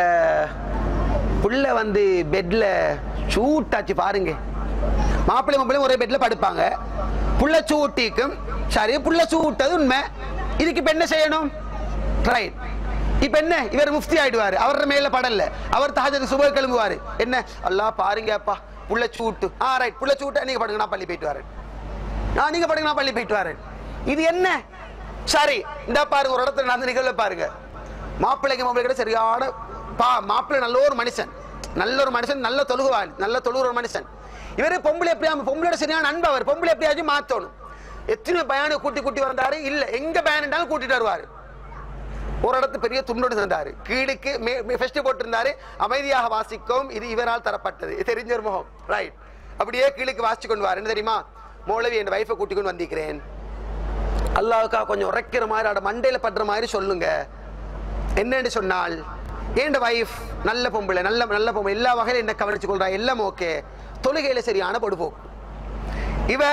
S3: புள்ள வந்து பெட்ல சூட்டாச்சு பாருங்க. மாப்பிள்ளை மாப்பிள்ளையும் ஒரே பெட்ல படுப்பாங்க. புள்ள சூட்டிக்கும் சரி, புள்ள சூட்டது உண்மை. இதுக்கு இப்ப என்ன செய்யணும்? ரைட். இப்ப என்ன, இவர் முஃப்தி ஆயிடுவாரு. அவர மேல படல, அவர் தஹஜ்ஜுத் சுபஹ் கிளம்புவாரு. என்ன அல்லாஹ் பாருங்கப்பா புள்ள சூட்டு. ரைட், புள்ள சூட்ட நீங்க படுங்க, நான் பள்ளி போயிட்டு வரேன். நீங்க படுங்க, நான் பள்ளி போயிட்டு வரேன். இது என்ன? சரி, இந்த பாருங்க, ஒரு இடத்துல நடந்த நிகழ்வு பாருங்க. மாப்பிள்ளைக்கு மாப்பிள்ளை சரியான மாப்பிள்ளை நல்ல ஒரு மனுஷன், நல்ல தொழுகுவான், நல்ல தொழுகிற ஒரு மனுஷன். இவரு பொம்பளை எப்படியா, பொம்பளை சரியான அன்பு. அவர் பொம்பளை எப்படியாச்சும் மாத்தணும். எத்தனை பயானு கூட்டி வந்தாரு. இல்ல எங்க பயான் என்றாலும் கூட்டிட்டு வருவாரு. ஒரு இடத்து பெரிய துண்டோடு தந்தாரு, கீழுக்கு ஃபெஸ்ட் போட்டு இருந்தாரு. அமைதியாக வாசிக்கும், இது இவரால் தரப்பட்டது, தெரிஞ்ச ஒரு முகம். ரைட். அப்படியே கீழுக்கு வாசிச்சு கொண்டு வாரு. என்ன தெரியுமா? மௌலவி என் வைஃபை கூட்டி கொண்டு வந்திருக்கிறேன், அல்லாவுக்கா கொஞ்சம் உரைக்கிற மாதிரி அட மண்டையில படுற மாதிரி சொல்லுங்க. என்னன்னு சொன்னால் என் வைஃப் நல்ல பொம்பளை, நல்ல பொம்பளை, எல்லா வகையிலும் என்ன கவனிச்சு கொள்றா, எல்லாம் ஓகே. தொழுகையில சரியான படுபோக்கு. இவ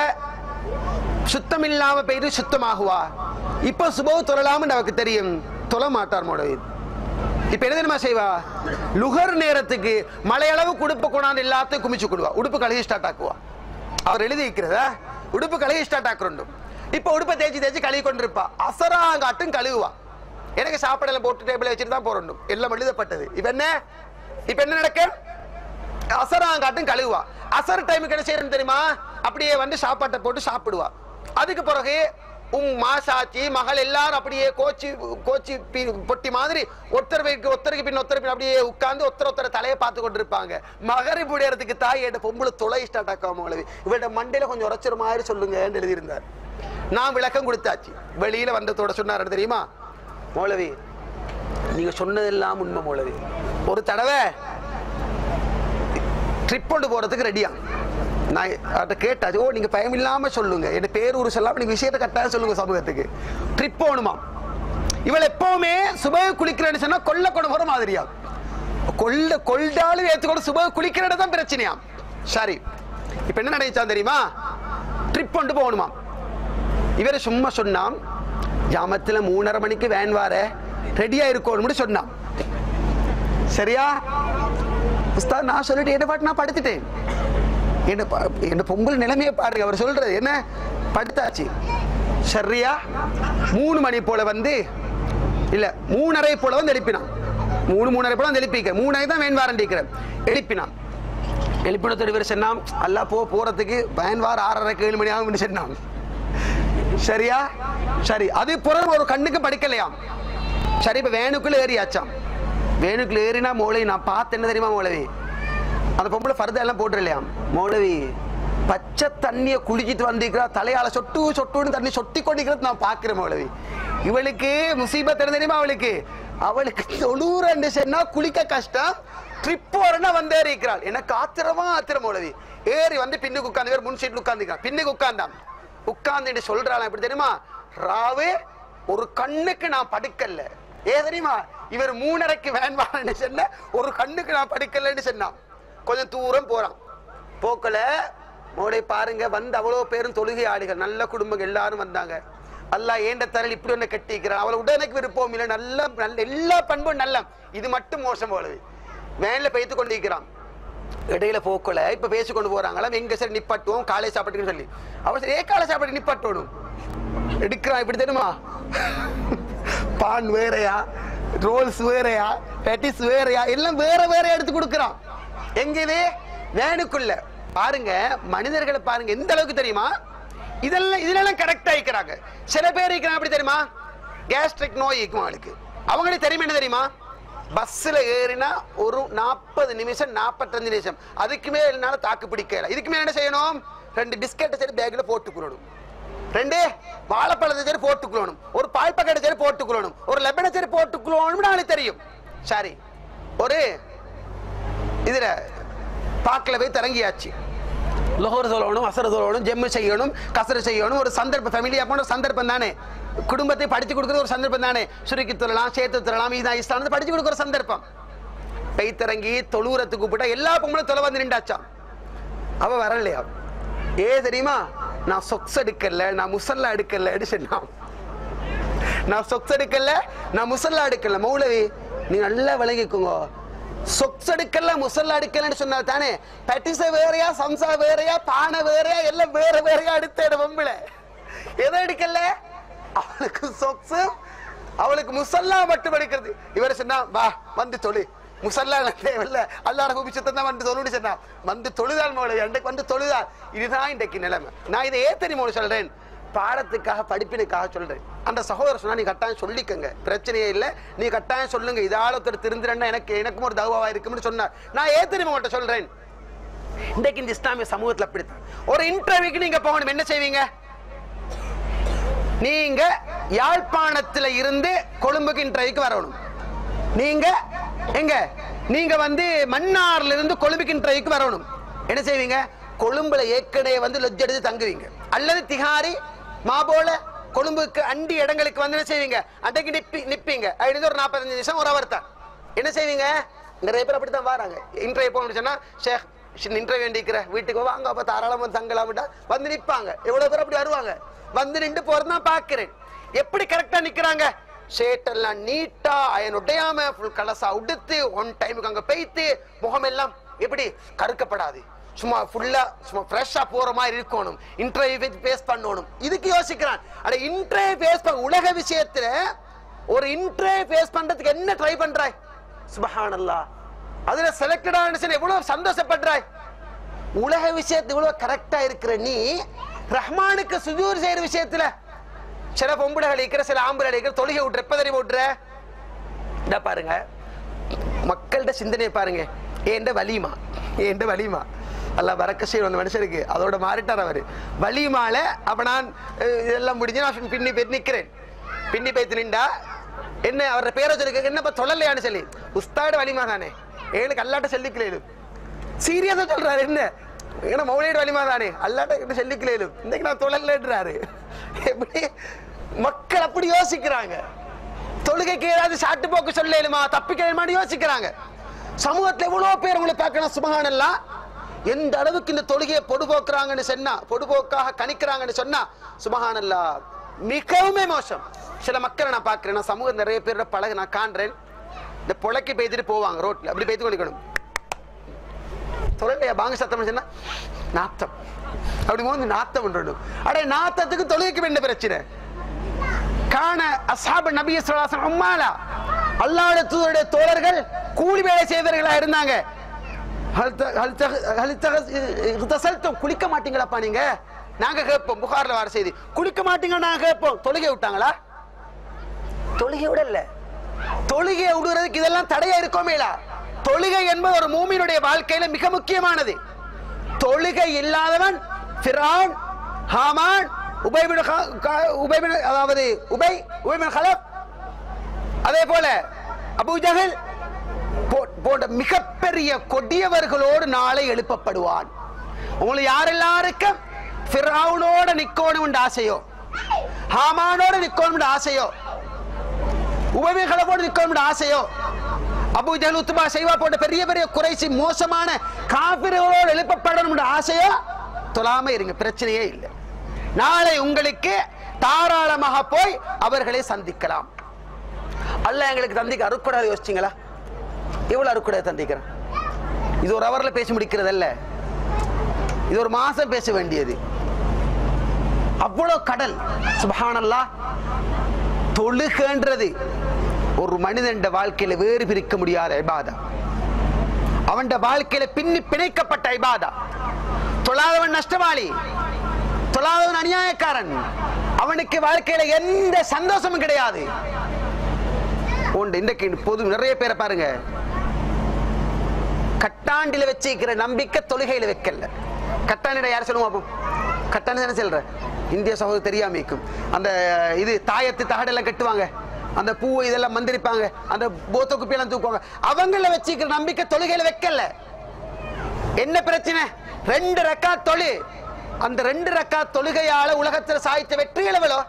S3: சுத்தம் இல்லாம பெய்து சுத்தமாகுவா. இப்ப சுபஹ் தொழலாம்னு நமக்கு தெரியும், தொழ மாட்டார் மௌலவி. இப்ப என்ன தெரியுமா செய்வா? லுகர் நேரத்துக்கு மலையளவு உடுப்பு கொண்டாந்து எல்லாத்தையும் குமிச்சு கொள்வா. உடுப்பு கழுகி ஸ்டார்ட் ஆக்குவா. அவர் எழுதி இருக்கிறதா உடுப்பு கழுகி ஸ்டார்ட் ஆக்குறோம். இப்ப உடுப்பை தேய்ச்சி கழுவி கொண்டிருப்பா. அசராங்காட்டும் கழுவுவா. எனக்கு சாப்பாடெல்லாம் போட்டு டேபிள் வச்சுட்டு தான் போறோம், எல்லாம் எழுதப்பட்டது. இப்ப என்ன நடக்க? அசராங்காட்டும் கழுவுவா. அசர் டைமுக்கு என்ன செய்யறேன்னு தெரியுமா? அப்படியே வந்து சாப்பாட்டை போட்டு சாப்பிடுவா. அதுக்கு பிறகு மாசாச்சி மகள் எல்லாரும் அப்படியே கோச்சி பொட்டி மாதிரி ஒருத்தருக்கு பின் அப்படியே உட்கார்ந்து ஒருத்தர தலையை பார்த்து கொண்டு இருப்பாங்க. மகரிப் விடுறதுக்கு தாய் என் பொம்பளை தொலை ஸ்டார்ட் ஆக்காம இவட மண்டையில கொஞ்சம் உரைச்சிற மாதிரி சொல்லுங்க எழுதியிருந்தார். நான் விளக்கம் கொடுத்தாச்சு. வெளியில வந்ததோட சொன்னார் தெரியுமா? மௌலவி நீங்க சொன்னதெல்லாம் உண்மை மௌலவி. ஒரு தடவை ட்ரிப் கொண்டு போறதுக்கு ரெடியா நான் அதை கேட்டாச்சு. ஓ நீங்க பயம் இல்லாம சொல்லுங்க, என் பேர் ஒரு சொல்லாம நீங்க விஷயத்தை கட்டாயம் சொல்லுங்க சமூகத்துக்கு. ட்ரிப் போகணுமா? இவள் எப்பவுமே சுபஹ் குளிக்கிறேன்னு சொன்னா கொள்ள கொண்டு போற மாதிரியா, கொள்டாலும் ஏத்துக்கொண்டு சுபஹ் குளிக்கிறது தான் பிரச்சனையா. சரி, இப்ப என்ன நினைச்சான் தெரியுமா? ட்ரிப் கொண்டு போகணுமா. இவரை சும்மா சொன்னான், ஜாமத்துல 3:30 மணிக்கு வேன் வார ரெடியா இருக்கணும் சொன்னான். சரியா உஸ்தாத்? நான் சொல்லிட்டு என்ன பாட்டு நான் படுத்துட்டேன். என்ன பொங்கல் நிலைமையை பாருங்க. அவர் சொல்றது என்ன? படுத்தாச்சு. சரியா 3 மணி போல வந்து இல்ல 3:30 போல வந்து எழுப்பினான். 3:30 போல வந்து எழுப்பிக்க 3:30 தான் வேன் வாரன் எழுப்பினான். எழுப்பினத்தோடு இவர் சொன்னான், அல்லா போறதுக்கு வேன் வார 6:30 7 மணி ஆகும் சொன்னான். சரியா? சரி, அது புறம் ஒரு கண்ணுக்கு படிக்கலையாம். சரி, இப்ப வேனுக்குள்ள ஏறியாச்சாம். வேனுக்குள்ள ஏறினா மௌலவி நான் பார்த்து என்ன தெரியுமா மௌலவி? அந்த பொம்பளை ஃபர்தா எல்லாம் போட்டு இல்லையாம். மௌலவி பச்சை தண்ணியை குளிச்சிட்டு வந்திருக்கிறா, தலையால சொட்டுன்னு தண்ணி சொட்டி கொண்டிருக்கிறது நான் பாக்குறேன் மௌலவி. இவளுக்கு முசீபத் என்ன தெரியுமா? அவளுக்கு தொழுறன்னு சொன்னா குளிக்க கஷ்டம், ட்ரிப் போறன்னா வந்து ஏறி இருக்கிறாள். எனக்கு ஆத்திரம் மௌலவி. ஏறி வந்து பின்னுக்கு உட்காந்து முன் சீட்ல உட்காந்துக்கிறான். பின்னுக்கு உட்கார்ந்து சொல்றாள் எப்படி தெரியுமா? ராவு ஒரு கண்ணுக்கு நான் படுக்கல. ஏ தெரியுமா? இவர் 3:30க்கு வேன் வான்னு சொன்ன, ஒரு கண்ணுக்கு நான் படிக்கலன்னு சொன்னான். கொஞ்சம் தூரம் போறான், போக்கல மோடை பாருங்க வந்து அவ்வளோ பேரும் தொழுகை ஆடுகள், நல்ல குடும்பங்கள் எல்லாரும் வந்தாங்க. அல்லாஹ் ஏண்ட தரல் இப்படி ஒன்று கட்டிக்கிறான், அவளை உடனே விருப்பம் இல்லை, நல்ல நல்ல எல்லா பண்பும் நல்ல, இது மட்டும் மோசம் போலது. வேன்ல பெய்த்து கொண்டு இருக்கிறான். இடையில போக்கல இப்ப பேசி கொண்டு போறாங்களாம், எங்க சரி நிப்பாட்டுவோம் காலை சாப்பாட்டுன்னு சொல்லி. அவர் சரி காலை சாப்பாட்டு நிப்பாட்டணும் எடுக்கிறான். இப்படி தெரியுமா, பான் வேறையா, ரோல்ஸ் வேறையா, பேட்டிஸ் வேறையா, எல்லாம் வேற வேற எடுத்து கொடுக்கிறான். எங்கே வேனுக்குள்ள பாருங்க, மனிதர்களை பாருங்க எந்த அளவுக்கு தெரியுமா, இதெல்லாம் கரெக்டா இருக்கிறாங்க. சில பேர் இருக்கிறாங்க அப்படி தெரியுமா, கேஸ்ட்ரிக் நோய் இருக்கும் அவளுக்கு, அவங்களுக்கு தெரியுமா என்ன தெரியுமா, பஸ்ல ஏறினா ஒரு 40 நிமிஷம் 45 நிமிஷம் அதுக்கு மேல என்னால தாக்கு பிடிக்கல. இதுக்கு மேல என்ன செய்யணும், 2 பிஸ்கெட்டை சரி பேக்ல போட்டுக்கணும், 2 வாழைப்பழத்தை சரி போட்டுக்கணும், ஒரு பால் பக்கெட்டை சரி போட்டுக்கணும், ஒரு லெமனை சரி போட்டுக்கணும் நாளைக்கு தெரியும். சரி, ஒரு இதுல பாக்கில போய் தரங்கியாச்சு, லோஹர் சொல்லணும், அசர் சொல்லணும், ஜெம்மு செய்யணும், கசரு செய்யணும், ஒரு சந்தர்ப்பம், ஃபேமிலியா போன சந்தர்ப்பம் தானே, குடும்பத்தை படிச்சு கொடுக்குற ஒரு சந்தர்ப்பம் தானே, சுருக்கி தரலாம், சேர்த்து தரலாம், இதான் இஸ்லாம் படிச்சு கொடுக்குற சந்தர்ப்பம். பெய்தரங்கி தொழுவுறத்துக்கு கூப்பிட்டா எல்லா பொம்பளும் தொலை வந்து நின்றாச்சான். அவ வரலையா, தெரியுமா, நான் சொக்ஸ் எடுக்கல, நான் முசல்லா எடுக்கல சொன்னான். நான் சொக்ஸ் எடுக்கல, நான் முசல்லா எடுக்கல. மௌலவி நீ நல்லா விளங்கிக்கோங்க, சொக்ஸ் எடுக்கல முசல்லா எடுக்கலன்னு சொன்னா தானே, பட்டிச வேறையா, சம்சா வேறையா, பானை வேறையா, எல்லாம் வேற வேறையா எடுத்த பொம்பளை. எதை எடுக்கல, அவளுக்கு சொக்ஸ், அவளுக்கு முசல்லா மட்டும் எடுக்கிறது. இவரை சொன்னா வா வந்து தொழு, முசல்லா தேவையில்ல, அல்லாஹ் குபிச்சத்தான் வந்து தொழுன்னு சொன்னா, வந்து தொழுதால் மௌலவி அன்றைக்கு வந்து தொழுதால். இதுதான் இன்றைக்கு நிலைமை. நான் இதை தெரியுமா சொல்றேன், பாடத்துக்காக படிப்பினுக்காக சொல்றேன். அந்த சகோதரர் சொன்னா நீ கட்டாயம் சொல்லிக்கங்க, பிரச்சனையே இல்லை, நீ கட்டாயம் சொல்லுங்க, இதால ஒருத்தர் திருந்துறேன்னா எனக்கும் ஒரு தகுவா இருக்கும்னு சொன்னார். நான் தெரியுமா உங்கள்கிட்ட சொல்றேன், இன்றைக்கு இந்த இஸ்லாமிய சமூகத்தில் அப்படித்தான். ஒரு இன்டர்வியூக்கு நீங்க போகணும், என்ன செய்வீங்க, நீங்க யாழ்ப்பாணத்துல இருந்து கொழும்புக்கு இன்டர்வியூக்கு வரணும். நீங்க எங்க, நீங்க வந்து மன்னார்ல இருந்து கொழும்புக்கு இன்டர்வியூக்கு வரணும். என்ன செய்வீங்க, கொழும்புல ஏற்கனவே வந்து லொட்ஜ் எடுத்து தங்குவீங்க, அல்லது திகாரி மாபோல கொழும்புக்கு அண்டி இடங்களுக்கு வந்து என்ன செய்வீங்க, அன்றைக்கு நிப்பீங்க. அது ஒரு 45 நிமிஷம் ஒரு அவர் தான். என்ன செய்வீங்க, நிறைய பேர் அப்படித்தான் வராங்க. இன்டர்வியூ போகணும்னு சொன்னா, ஷேக் இன்டர்வியூ வேண்டிக்கிற வீட்டுக்கு வாங்க, அப்ப தாராளமா தங்கலாம் வந்து நிப்பாங்க. எவ்வளவு பேர் அப்படி வருவாங்க, வந்து நின்று போறதுதான் பாக்குறேன். எப்படி கரெக்டா நிக்கிறாங்க, ஷேட் எல்லாம் நீட்டா அயனுடையாம ஃபுல் கலசா உடுத்து ஒன் டைமுக்கு அங்க பெய்த்து, முகம் எல்லாம் எப்படி கருக்கப்படாது, சும்மா ஃபுல்லா சும்மா ஃப்ரெஷ்ஷா போற மாதிரி இருக்கணும், இன்டர்வியூ பேஸ் பண்ணணும். இதுக்கு யோசிக்கிறான். அட இன்டர்வியூ பேஸ் பண்ண உலக விஷயத்துல ஒரு இன்டர்வியூ பேஸ் பண்றதுக்கு என்ன ட்ரை பண்றாய், சுப்ஹானல்லாஹ், அதுல செலக்டடா எவ்வளவு சந்தோஷப்படுறாய். உலக விஷயத்துல இவ்வளவு கரெக்டா இருக்கிற நீ, ரஹ்மானுக்கு சுஜூர் செய்யற விஷயத்துல சில பொம்புடைகள் இருக்கிற, சில ஆம்புகள் இருக்கிற, தொழுகை விட்டுற, எப்ப தெரியுமா விட்டுற, இந்த பாருங்க மக்கள்கிட்ட சிந்தனையை பாருங்க. ஏண்ட வலிமா அல்ல வரக்க செய்ய வந்த மனுஷருக்கு அதோட மாறிட்டார் அவரு. வலிமால அப்ப நான் இதெல்லாம் முடிஞ்சு நான் பின்னி போய் நிக்கிறேன். பின்னி போய்த்து நின்றா என்ன அவர பேரை சொல்லிக்க, என்னப்பா சொல்லலையான்னு சொல்லி, உஸ்தாடு வலிமா தானே, ஏனுக்கு அல்லாட்ட சொல்லிக்கலும் சீரியஸா சொல்றாரு. என்ன ஏன்னா மௌலியோட வலிமா தானே, அல்லாட்ட சொல்லிக்கலும், இன்னைக்கு நான் தொழல்ன்றாரு. எப்படி மக்கள் அப்படி யோசிக்கிறாங்க. தொழுகைக்கு ஏதாவது சாட்டு போக்கு சொல்லலுமா, தப்பிக்கலுமா யோசிக்கிறாங்க. சமூகத்தில் எவ்வளவு பேர் உங்களை பார்க்கணும், சுப்ஹானல்லாஹ், எந்த அளவுக்கு இந்த தொழுகையை பொடுபோக்குறாங்கன்னு சொன்னா, பொடுபோக்காக கணிக்கிறாங்கன்னு சொன்னா, சுப்ஹானல்லாஹ், மிகவும் மோசம். சில மக்களை நான் பார்க்கிறேன், நான் சமூகம் நிறைய பேரோட பழக நான் காண்றேன். இந்த பொழைக்கு பெய்துட்டு போவாங்க ரோட்ல, அப்படி பெய்து கொண்டிக்கணும், தொழிலையா பாங்க சத்தம் சொன்னா நாத்தம், அப்படி போது நாத்தம் ஒன்று. அடே நாத்தத்துக்கு தொழுகைக்கு என்ன பிரச்சனை? காண அஸ்ஹாபு நபி ஸல்லல்லாஹு அலைஹி வஸல்லம் உம்மாலா, அல்லாஹ்வுடைய தூதருடைய தோழர்கள் கூலி வேலை செய்தவர்களா இருந்தாங்க. குளிக்க மாட்டீங்களாப்பா நீங்க, நாங்க கேட்போம். புகார்ல வர செய்தி, குளிக்க மாட்டீங்க நாங்க கேட்போம். தொழுகை விட்டாங்களா? தொழுகை விடல. தொழுகையை விடுறதுக்கு இதெல்லாம் தடையா இருக்கோமேலா? தொழுகை என்பது ஒரு மூமினுடைய வாழ்க்கையில மிக முக்கியமானது. தொழுகை இல்லாதவன் ஃபிரௌன், ஹாமான், உபை பின் கலப், அதே போல அபூ ஜஹல் போன்ற மிகப்பெரிய கொடியவர்களோடு நாளை எழுப்பப்படுவான். உங்களுக்கு யாரெல்லாருக்கும் ஃபிரௌனோட நிக்கணும் ஆசையோ, ஹாமானோட நிக்கணும் ஆசையோ, உபவிகளை போட்டு நிற்கணும் ஆசையோ, அபூ ஜஹல் உத்பா ஷைபா போன்ற பெரிய பெரிய குறைசி மோசமான காபிர்களோடு எழுப்பப்படணும் ஆசையோ, தொழாம இருங்க, பிரச்சனையே இல்லை. நாளை உங்களுக்கு தாராளமாக போய் அவர்களை சந்திக்கலாம். அல்லாஹ் எங்களுக்கு தந்திக்க அருக்குடை யோசிச்சிங்களா? எவ்வளவு அருக்குடை தந்திக்கிறேன். இது ஒரு அவர்ல பேசி முடிக்கிறது அல்ல, இது ஒரு மாசம் பேச வேண்டியது. அவ்வளவு கடல். சுப்ஹானல்லாஹ். தொழுகின்றது ஒரு மனிதன் வாழ்க்கையில வேறு பிரிக்க முடியாத இபாதா. அவன் வாழ்க்கையில பின்னி பிணைக்கப்பட்ட இபாதா. தொழாதவன் நஷ்டவாளி, தொழாதவன் அநியாயக்காரன். அவனுக்கு வாழ்க்கையில எந்த சந்தோஷமும் கிடையாது. இன்றைக்கு பொது நிறைய பேரை பாருங்க, கட்டாண்டில வச்சிருக்கிற நம்பிக்கை தொழுகையில வைக்கல. கட்டாண்டிட யார் சொல்லுவோம்? கட்டாண்டி தானே சொல்ற, இந்திய சகோதரர் தெரியாமிக்கும். அந்த இது தாயத்து தகடெல்லாம் கட்டுவாங்க, அந்த பூவை இதெல்லாம் மந்திரிப்பாங்க, அந்த போத்த குப்பியெல்லாம் தூக்குவாங்க. அவங்கள வச்சிருக்கிற நம்பிக்கை தொழுகையில வைக்கல. என்ன பிரச்சனை? 2 ரக்காத் தொழு. அந்த 2 ரக்காத் தொழுகையால உலகத்தில் சாய்த்த வெற்றிகள் எவ்வளோ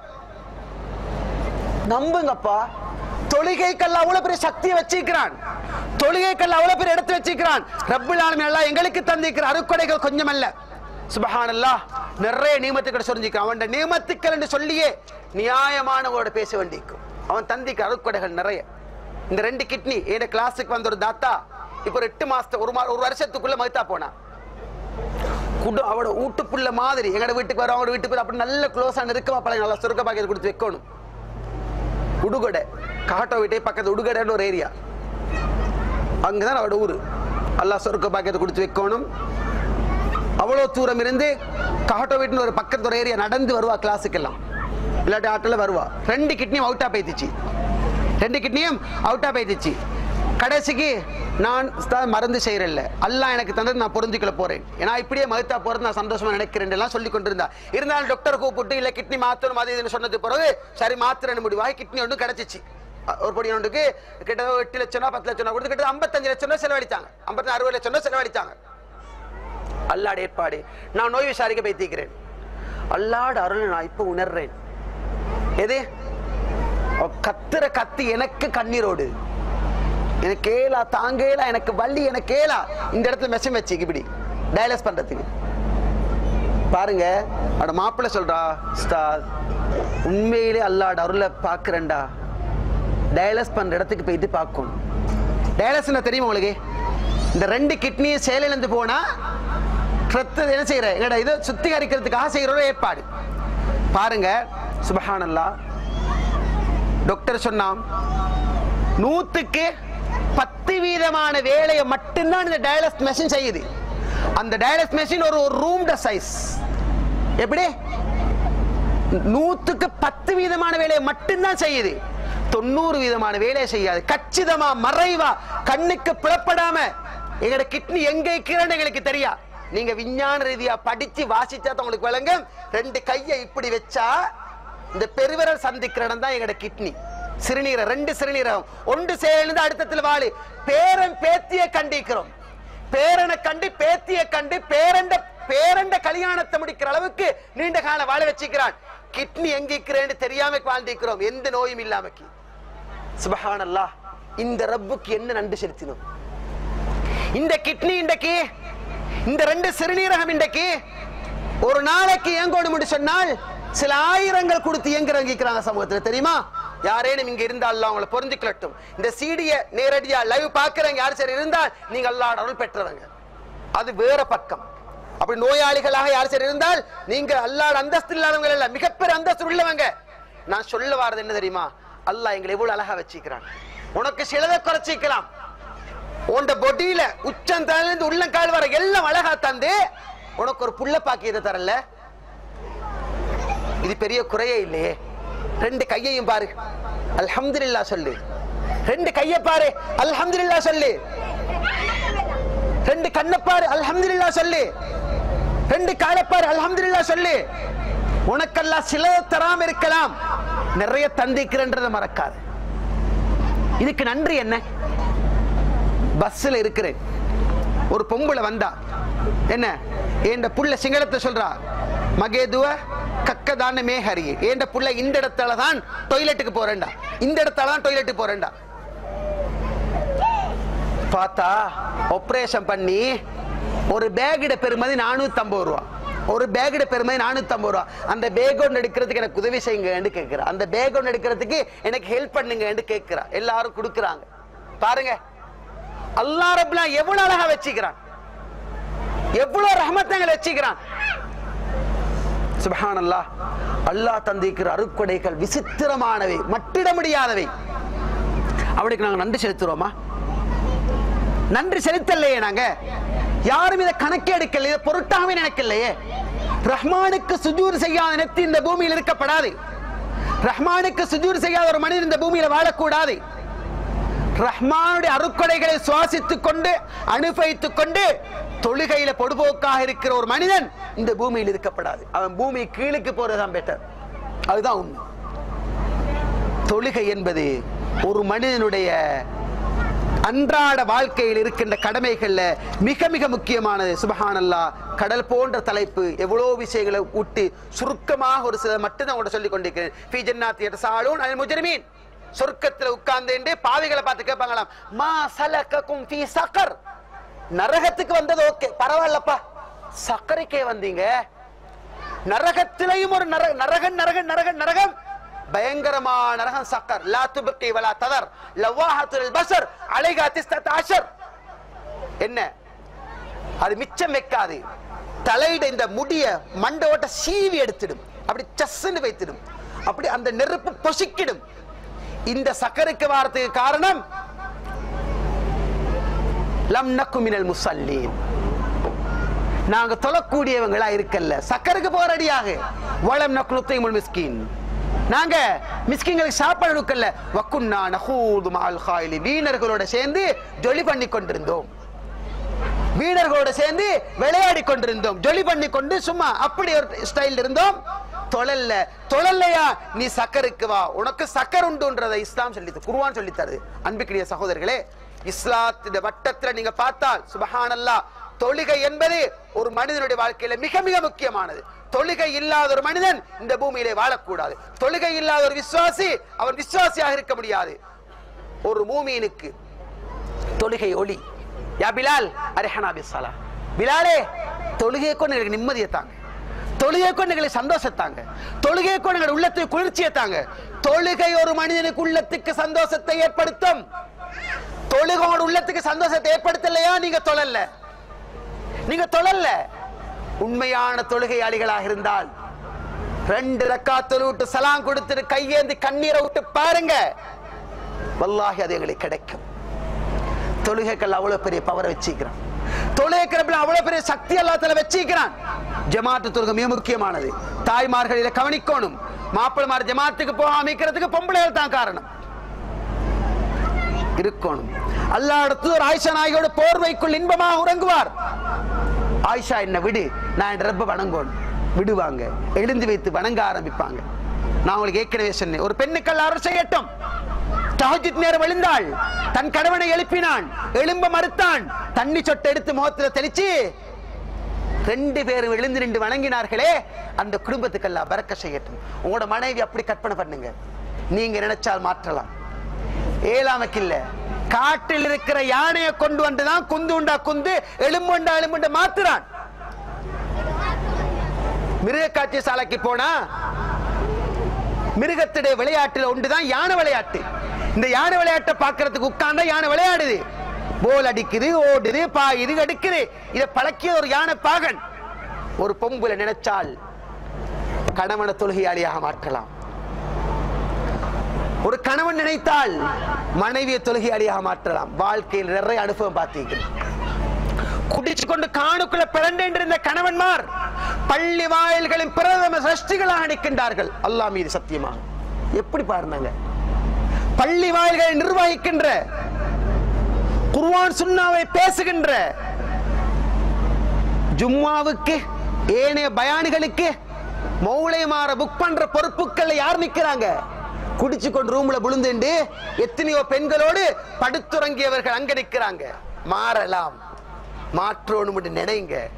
S3: நம்புங்கப்பா. தொழுகைக்கெல்லாம் அவ்வளவு பெரிய சக்தியை வச்சிருக்கிறான், தொழுகைக்கெல்லாம் அவ்வளவு பெரிய இடத்தை வச்சிருக்கிறான். ரப்புல் ஆலமீன் அல்லாஹ் எங்களுக்கு தந்திருக்கிற அருட்கொடைகள் கொஞ்சம் அல்ல. சுப்ஹானல்லாஹ். நிறைய நியமத்துக்களை சொல்லிக்கிறான். அவன் நியமத்துக்கள் என்று சொல்லியே நியாயமானவோட பேச வேண்டியிருக்கும். அவன் தந்திக்கு அருட்கொடைகள் நிறைய. இந்த 2 கிட்னி என் கிளாஸுக்கு வந்த ஒரு தாத்தா இப்ப 8 மாசத்து ஒரு வருஷத்துக்குள்ள மகித்தா போனா. அவட வீட்டுக்குள்ள மாதிரி எங்கட வீட்டுக்கு வர, அவங்க வீட்டுக்கு அப்படி நல்ல க்ளோஸா நெருக்கமா பழக, நல்லா சொர்க்க பாக்கியத்தை கொடுத்து வைக்கணும். உடுகடை காட்டோ வீட்டை பக்கத்து உடுகடைன்னு ஒரு ஏரியா, அங்கதான் அவட ஊரு. அல்லாஹ் சொர்க்க பாக்கியத்தை கொடுத்து வைக்கணும். அவ்வளவு தூரம் இருந்து காட்டோ வீட்டுன்னு ஒரு பக்கத்து ஒரு ஏரியா நடந்து வருவா கிளாஸுக்கெல்லாம், இல்லாட்டி ஆட்டோல வருவா. 2 கிட்னியும் அவுட்டா போயிடுச்சு, 2 கிட்னியும் அவுட்டா போயிடுச்சு. கடைசிக்கு நான் மருந்து செய்யறேன்ல, அல்லாஹ் எனக்கு தந்தது நான் பொருந்திக்கல போறேன், ஏன்னா இப்படியே மகத்தா போறது நான் சந்தோஷமா நினைக்கிறேன் எல்லாம் சொல்லி கொண்டிருந்தா. இருந்தாலும் டாக்டர் கூப்பிட்டு இல்ல கிட்னி மாத்தணும் அது இதுன்னு சொன்னது பிறகு சரி மாத்திரன்னு முடிவாய் கிட்னி ஒன்று கிடைச்சிச்சு. ஒரு பொடி ஒன்றுக்கு கிட்ட 8 லட்சம் 10 லட்சம் கொடுத்து கிட்ட 55 லட்சம் ரூபாய் செலவழிச்சாங்க, 50-60 லட்சம் ரூபாய் செலவழிச்சாங்க. அல்லாட ஏற்பாடு. நான் நோய் விசாரிக்க போய்த்திக்கிறேன். அல்லாட அருள் நான் இப்ப உணர்றேன். எது கத்துற கத்தி எனக்கு கண்ணீரோடு, எனக்கு கேளா தாங்கேலா, எனக்கு வள்ளி, எனக்கு கேளா. இந்த இடத்துல மெஷின் வச்சு இப்படி டயலஸ் பண்றதுக்கு பாருங்க. அவட மாப்பிள்ள சொல்றா, உஸ்தாத் உண்மையிலே அல்லாட அருளை பாக்குறேன்டா, டயலஸ் பண்ற இடத்துக்கு போயிட்டு பார்க்கணும். டயலஸ் தெரியுமா உங்களுக்கு? இந்த 2 கிட்னி சேலையிலிருந்து போனா என்ன செய்யற எங்கடா இதை சுத்திகரிக்கிறதுக்காக செய்யற ஒரு ஏற்பாடு பாருங்க. சுப்ஹானல்லாஹ். டாக்டர் சொன்னான் 100க்கு 10% வேலையை மட்டும்தான் இந்த டயலஸ் மெஷின் செய்யுது. அந்த டயலஸ் மெஷின் ஒரு ரூம் சைஸ். எப்படி 100க்கு 10% வேலையை மட்டும்தான் செய்யுது, 90% வேலையை செய்யாது. கச்சிதமா மறைவா கண்ணுக்கு புலப்படாம எங்களோட கிட்னி எங்க இருக்கிறன்னு எங்களுக்கு தெரியா. நீங்க விஞ்ஞான ரீதியா படிச்சு வாசிச்சா தான் உங்களுக்கு விளங்கும். 2 கையை இப்படி வச்சா இந்த பெருவிரல் சந்திக்கிற இடம் தான் எங்களோட கிட்னி. சிறுநீரகம் 2 சிறுநீரகம் ஒன்று சேர்ந்து அடுத்தத்தில் வாழி. பேரன் பேத்திய கண்டிக்கிறோம், பேரனை கண்டு பேத்திய கண்டு பேரண்ட கல்யாணத்தை முடிக்கிற அளவுக்கு நீண்ட கால வாழ வச்சுக்கிறான். கிட்னி எங்க இருக்கிறேன்னு தெரியாம வாழ்ந்திருக்கிறோம், எந்த நோயும் இல்லாமக்கி. சுப்ஹானல்லாஹ். இந்த ரப்புக்கு என்ன நன்றி செலுத்தினோம். இந்த கிட்னி இன்றைக்கு, இந்த 2 சிறுநீரகம் இன்றைக்கு ஒரு நாளைக்கு இயங்கணும் சொன்னால் சில ஆயிரங்கள் கொடுத்து இயங்குறாங்க சமூகத்தில் தெரியுமா? யாரேனும் இங்க இருந்தால் அவங்களை பொருந்திக்கலட்டும். இந்த சீடிய நேரடியா லைவ் பாக்குறவங்க யார் சரி இருந்தால் நீங்க அல்லாஹ் அருள் பெற்றவங்க, அது வேற பக்கம். அப்படி நோயாளிகளாக யார் சரி இருந்தால் நீங்க அல்லாஹ் அந்தஸ்து இல்லாதவங்க இல்ல, மிகப்பெரிய அந்தஸ்து உள்ளவங்க. நான் சொல்ல வாரது என்ன தெரியுமா? அல்லாஹ் எங்களை எவ்வளவு அழகா வச்சிருக்கிறான். உனக்கு சிலதை குறைச்சிக்கலாம், உண்ட பொடியில உச்சந்தாலிருந்து உள்ளங்கால் வர எல்லாம் அழகா தந்து உனக்கு ஒரு புள்ள பாக்கியதை தரல. இது பெரிய குறையே இல்லையே. 2 கையையும் பாரு, அல்ஹம்துலில்லாஹ் சொல்லு. 2 கையை பாரு, அல்ஹம்துலில்லாஹ் சொல்லு. 2 கண்ணை பாரு, அல்ஹம்துலில்லாஹ் சொல்லு. 2 காலை பாரு, அல்ஹம்துலில்லாஹ் சொல்லு. உனக்கெல்லாம் சில தராம இருக்கலாம், நிறைய தந்திக்கிறன்றதை மறக்காது. இதுக்கு நன்றி என்ன? பஸ்ல இருக்கிறேன், ஒரு பொம்பளை வந்தா என்ன என் புள்ள சிங்களத்தை சொல்றா, மகேதுவ கக்கதானமே ஹரி ஏண்ட புள்ள இந்த இடத்துல தான் டாய்லெட்டுக்கு போறேன்டா, இந்த இடத்துல தான் டாய்லெட்டுக்கு போறேன்டா. பார்த்தா ஆபரேஷன் பண்ணி ஒரு பேக்கிட பெருமதி 450 ரூபா, ஒரு பேக்கிட பெருமதி 450 ரூபா. அந்த பேக் ஒன்று எடுக்கிறதுக்கு எனக்கு உதவி செய்யுங்க கேட்கிறா, அந்த பேக் ஒன்று எடுக்கிறதுக்கு எனக்கு ஹெல்ப் பண்ணுங்க கேட்கிறா. எல்லாரும் கொடுக்குறாங்க. பாருங்க அல்லாஹ் ரப்பனா எவ்வளவு அழகா வச்சுக்கிறான், எவ்வளவு ரஹ்மத்தங்களை வச்சுக்கிறான். சுப்ஹானல்லாஹ். அல்லாஹ் தந்திருக்கிற அருட்கொடைகள் விசித்திரமானவை, மட்டிட முடியாதவை. அவனுக்கு நாங்க நன்றி செலுத்துறோமா? நன்றி செலுத்தலையே. நாங்க யாரும் இதை கணக்கே எடுக்கல, இதை பொருட்டாமே நினைக்கலையே. ரஹ்மானுக்கு சுஜூர் செய்யாத நெத்தி இந்த பூமியில் இருக்கப்படாது. ரஹ்மானுக்கு சுஜூர் செய்யாத ஒரு மனிதன் இந்த பூமியில வாழக்கூடாது. ரஹ்மானுடைய அருட்கொடைகளை சுவாசித்துக் கொண்டு அனுபவித்துக் கொண்டு தொழுகையில பொடுபோக்காக இருக்கிற ஒரு மனிதன் இந்த பூமியில் இருக்கப்படாது. அவன் பூமி கீழுக்கு போறதுதான் பெட்டர். அதுதான் உண்மை. தொழுகை என்பது ஒரு மனிதனுடைய அன்றாட வாழ்க்கையில் இருக்கின்ற கடமைகள்ல மிக மிக முக்கியமானது. சுப்ஹானல்லாஹ். கடல் போன்ற தலைப்பு, எவ்வளவு விஷயங்களை விட்டு சுருக்கமாக ஒரு சில மட்டும் தான் சொல்லிக் கொண்டிருக்கிறேன். ஃபீ ஜன்னாத்தி யதஸாலூன் அனில் முஜ்ரிமீன். சொர்க்கத்துல உட்கார்ந்து பாவிகளை பார்த்து கேட்பாங்களாம், மா சலககும் ஃபீ ஸகர். நரகத்துக்கு வந்தது ஓகே, பரவாயில்லப்பா, சக்கரைக்கே வந்தீங்க. நரகத்திலையும் ஒரு நரகம், பயங்கரமான நரகம் சக்கர். லா துபகி வலா ததர் லவாஹத்துல் பஸர் அலைஹா 19. என்ன அது மிச்சம் வைக்காது. தலையிட இந்த முடிய மண்டோட்ட சீவி எடுத்துடும், அப்படி சஸ்ன்னு வைத்திடும், அப்படி அந்த நெருப்பு பொசிக்கிடும். இந்த சக்கருக்கு வாரத்துக்கு காரணம் லம் நக்கு மினல் முஸல்லீன், நாங்க தொழக்கூடியவங்களா இருக்கல்ல. சக்கருக்கு போறடியாக வலம் நக்கு நுத்தைமுல் மிஸ்கீன், நாங்க மிஸ்கின்களுக்கு சாப்பாடு கொடுக்கல. வக்குன்னா நஹூது மஅல் காயிலி, வீணர்களோட சேர்ந்து ஜொலி பண்ணி கொண்டிருந்தோம், வீணர்களோட சேர்ந்து விளையாடி கொண்டிருந்தோம், ஜொலி பண்ணி கொண்டு சும்மா அப்படி ஒரு ஸ்டைல் இருந்தோம். தொழல்லையா நீ சக்கருக்கு வா, உனக்கு சக்கர் உண்டுன்றதை இஸ்லாம் சொல்லித்து, குர்ஆன் சொல்லி தருது. அன்பிற்குரிய சகோதரர்களே, இஸ்லாத்தின் வட்டத்தில் நீங்க பார்த்தால் சுப்ஹானல்லாஹ், தொழுகை என்பது ஒரு மனிதனுடைய வாழ்க்கையில மிக மிக முக்கியமானது. தொழுகை இல்லாத ஒரு மனிதன் இந்த பூமியிலே வாழக்கூடாது. தொழுகை இல்லாத ஒரு விசுவாசி அவன் விசுவாசியாக இருக்க முடியாது. ஒரு மூமினுக்கு தொழுகை ஒளி. யா பிலால் அரிஹனா பிஸ்ஸலா, பிலாலே தொழுகையை கொண்டு எனக்கு நிம்மதியை தாங்க, தொழுகை கொண்டு எங்களுக்கு சந்தோஷத்தாங்க, தொழுகை கொண்டு எங்களுடைய உள்ளத்துக்கு குளிர்ச்சியை தாங்க. தொழுகை ஒரு மனிதனுக்கு உள்ளத்துக்கு சந்தோஷத்தை ஏற்படுத்தும். தொழுகையோட உள்ளத்துக்கு சந்தோஷத்தை ஏற்படுத்தலையா நீங்க தொழல்ல. உண்மையான தொழுகையாளிகளாக இருந்தால் 2 ரக்காத் தொழுவிட்டு சலாம் கொடுத்துட்டு கையேந்தி கண்ணீரை விட்டு பாருங்க, வல்லாஹி அது எங்களுக்கு கிடைக்கும். தொழுகைகள் அவ்வளவு பெரிய பவரை வச்சிருக்கிறான், தொழுகைக்கு அவ்வளவு பெரிய சக்தி அல்லாஹ் வச்சிருக்கிறான். ஜமாத்து தொழுகை மிக முக்கியமானது. தாய்மார்கள் இதை கவனிக்கணும். மாப்பிள்ளைமார் ஜமாத்துக்கு போக அமைக்கிறதுக்கு பொம்பளைகள் தான் காரணம் இருக்கணும். அல்லாஹ் தூதர் ஆயிஷா நாயகியோட போர்வைக்குள் இன்பமாக உறங்குவார். ஆயிஷா என்ன விடு, நான் என் ரப்ப வணங்கணும் விடுவாங்க, எழுந்து வைத்து வணங்க ஆரம்பிப்பாங்க. நான் உங்களுக்கு ஏற்கனவே சொன்னேன், ஒரு பெண்ணுக்கள் அருள் செய்யட்டும். தஹஜ்ஜுத் நேரம் எழுந்தாள், தன் கணவனை எழுப்பினான், எழும்ப மறுத்தான், தண்ணி சொட்டு எடுத்து முகத்தில் தெளிச்சு 2 பேரும் எழுந்து நின்று வணங்கினார்களே, அந்த குடும்பத்துக்கு அல்லாஹ் பரக்கத் செய்யட்டும். உங்களோட மனைவி அப்படி கற்பனை பண்ணுங்க, நீங்க நினைச்சால் மாற்றலாம். ஏழாமக்கு இல்ல, காட்டில் இருக்கிற யானையை கொண்டு வந்துதான் குந்து உண்டா குந்து, எலும்புண்டா எலும்புண்ட மாத்துறான். மிருக காட்சி சாலைக்கு போனா மிருகத்துடைய விளையாட்டுல ஒன்றுதான் யானை விளையாட்டு. இந்த யானை விளையாட்டை பார்க்கறதுக்கு உட்கார்ந்தா யானை விளையாடுது, போல் அடிக்குது, ஓடுது, பாயுது, அடிக்குது. இதை பழக்கிய ஒரு யானை பாகன். ஒரு பொம்புல நினைச்சால் கணவனை தொழுகையாளியாக மாற்றலாம். ஒரு கணவன் நினைத்தால் மனைவியை தொழுகையாளியாக மாற்றலாம். வாழ்க்கையில் நிறைய அனுபவம் பார்த்தீர்கள். குடிச்சு கொண்டு காணுக்குள்ள பிறந்திருந்த கணவன்மார் பள்ளி வாயில்களின் பிரதம சஷ்டிகளாக நிற்கின்றார்கள். அல்லாஹ் மீது சத்தியமாக. எப்படி பாருங்க, பள்ளி வாயில்களை நிர்வகிக்கின்ற, குர்ஆன் சுன்னாவை பேசுகின்ற, ஜும்மாவுக்கு ஏனைய பயானிகளுக்கு மௌலைமார புக் பண்ற பொறுப்புக்கள் யார் நிக்கிறாங்க? குடிச்சு கொண்டு ரூம்ல விழுந்துண்டு எத்தனையோ பெண்களோடு படுத்துறங்கியவர்கள் அங்க நிற்கிறாங்க. மாறலாம், மாற்றோன்னு நினைங்க.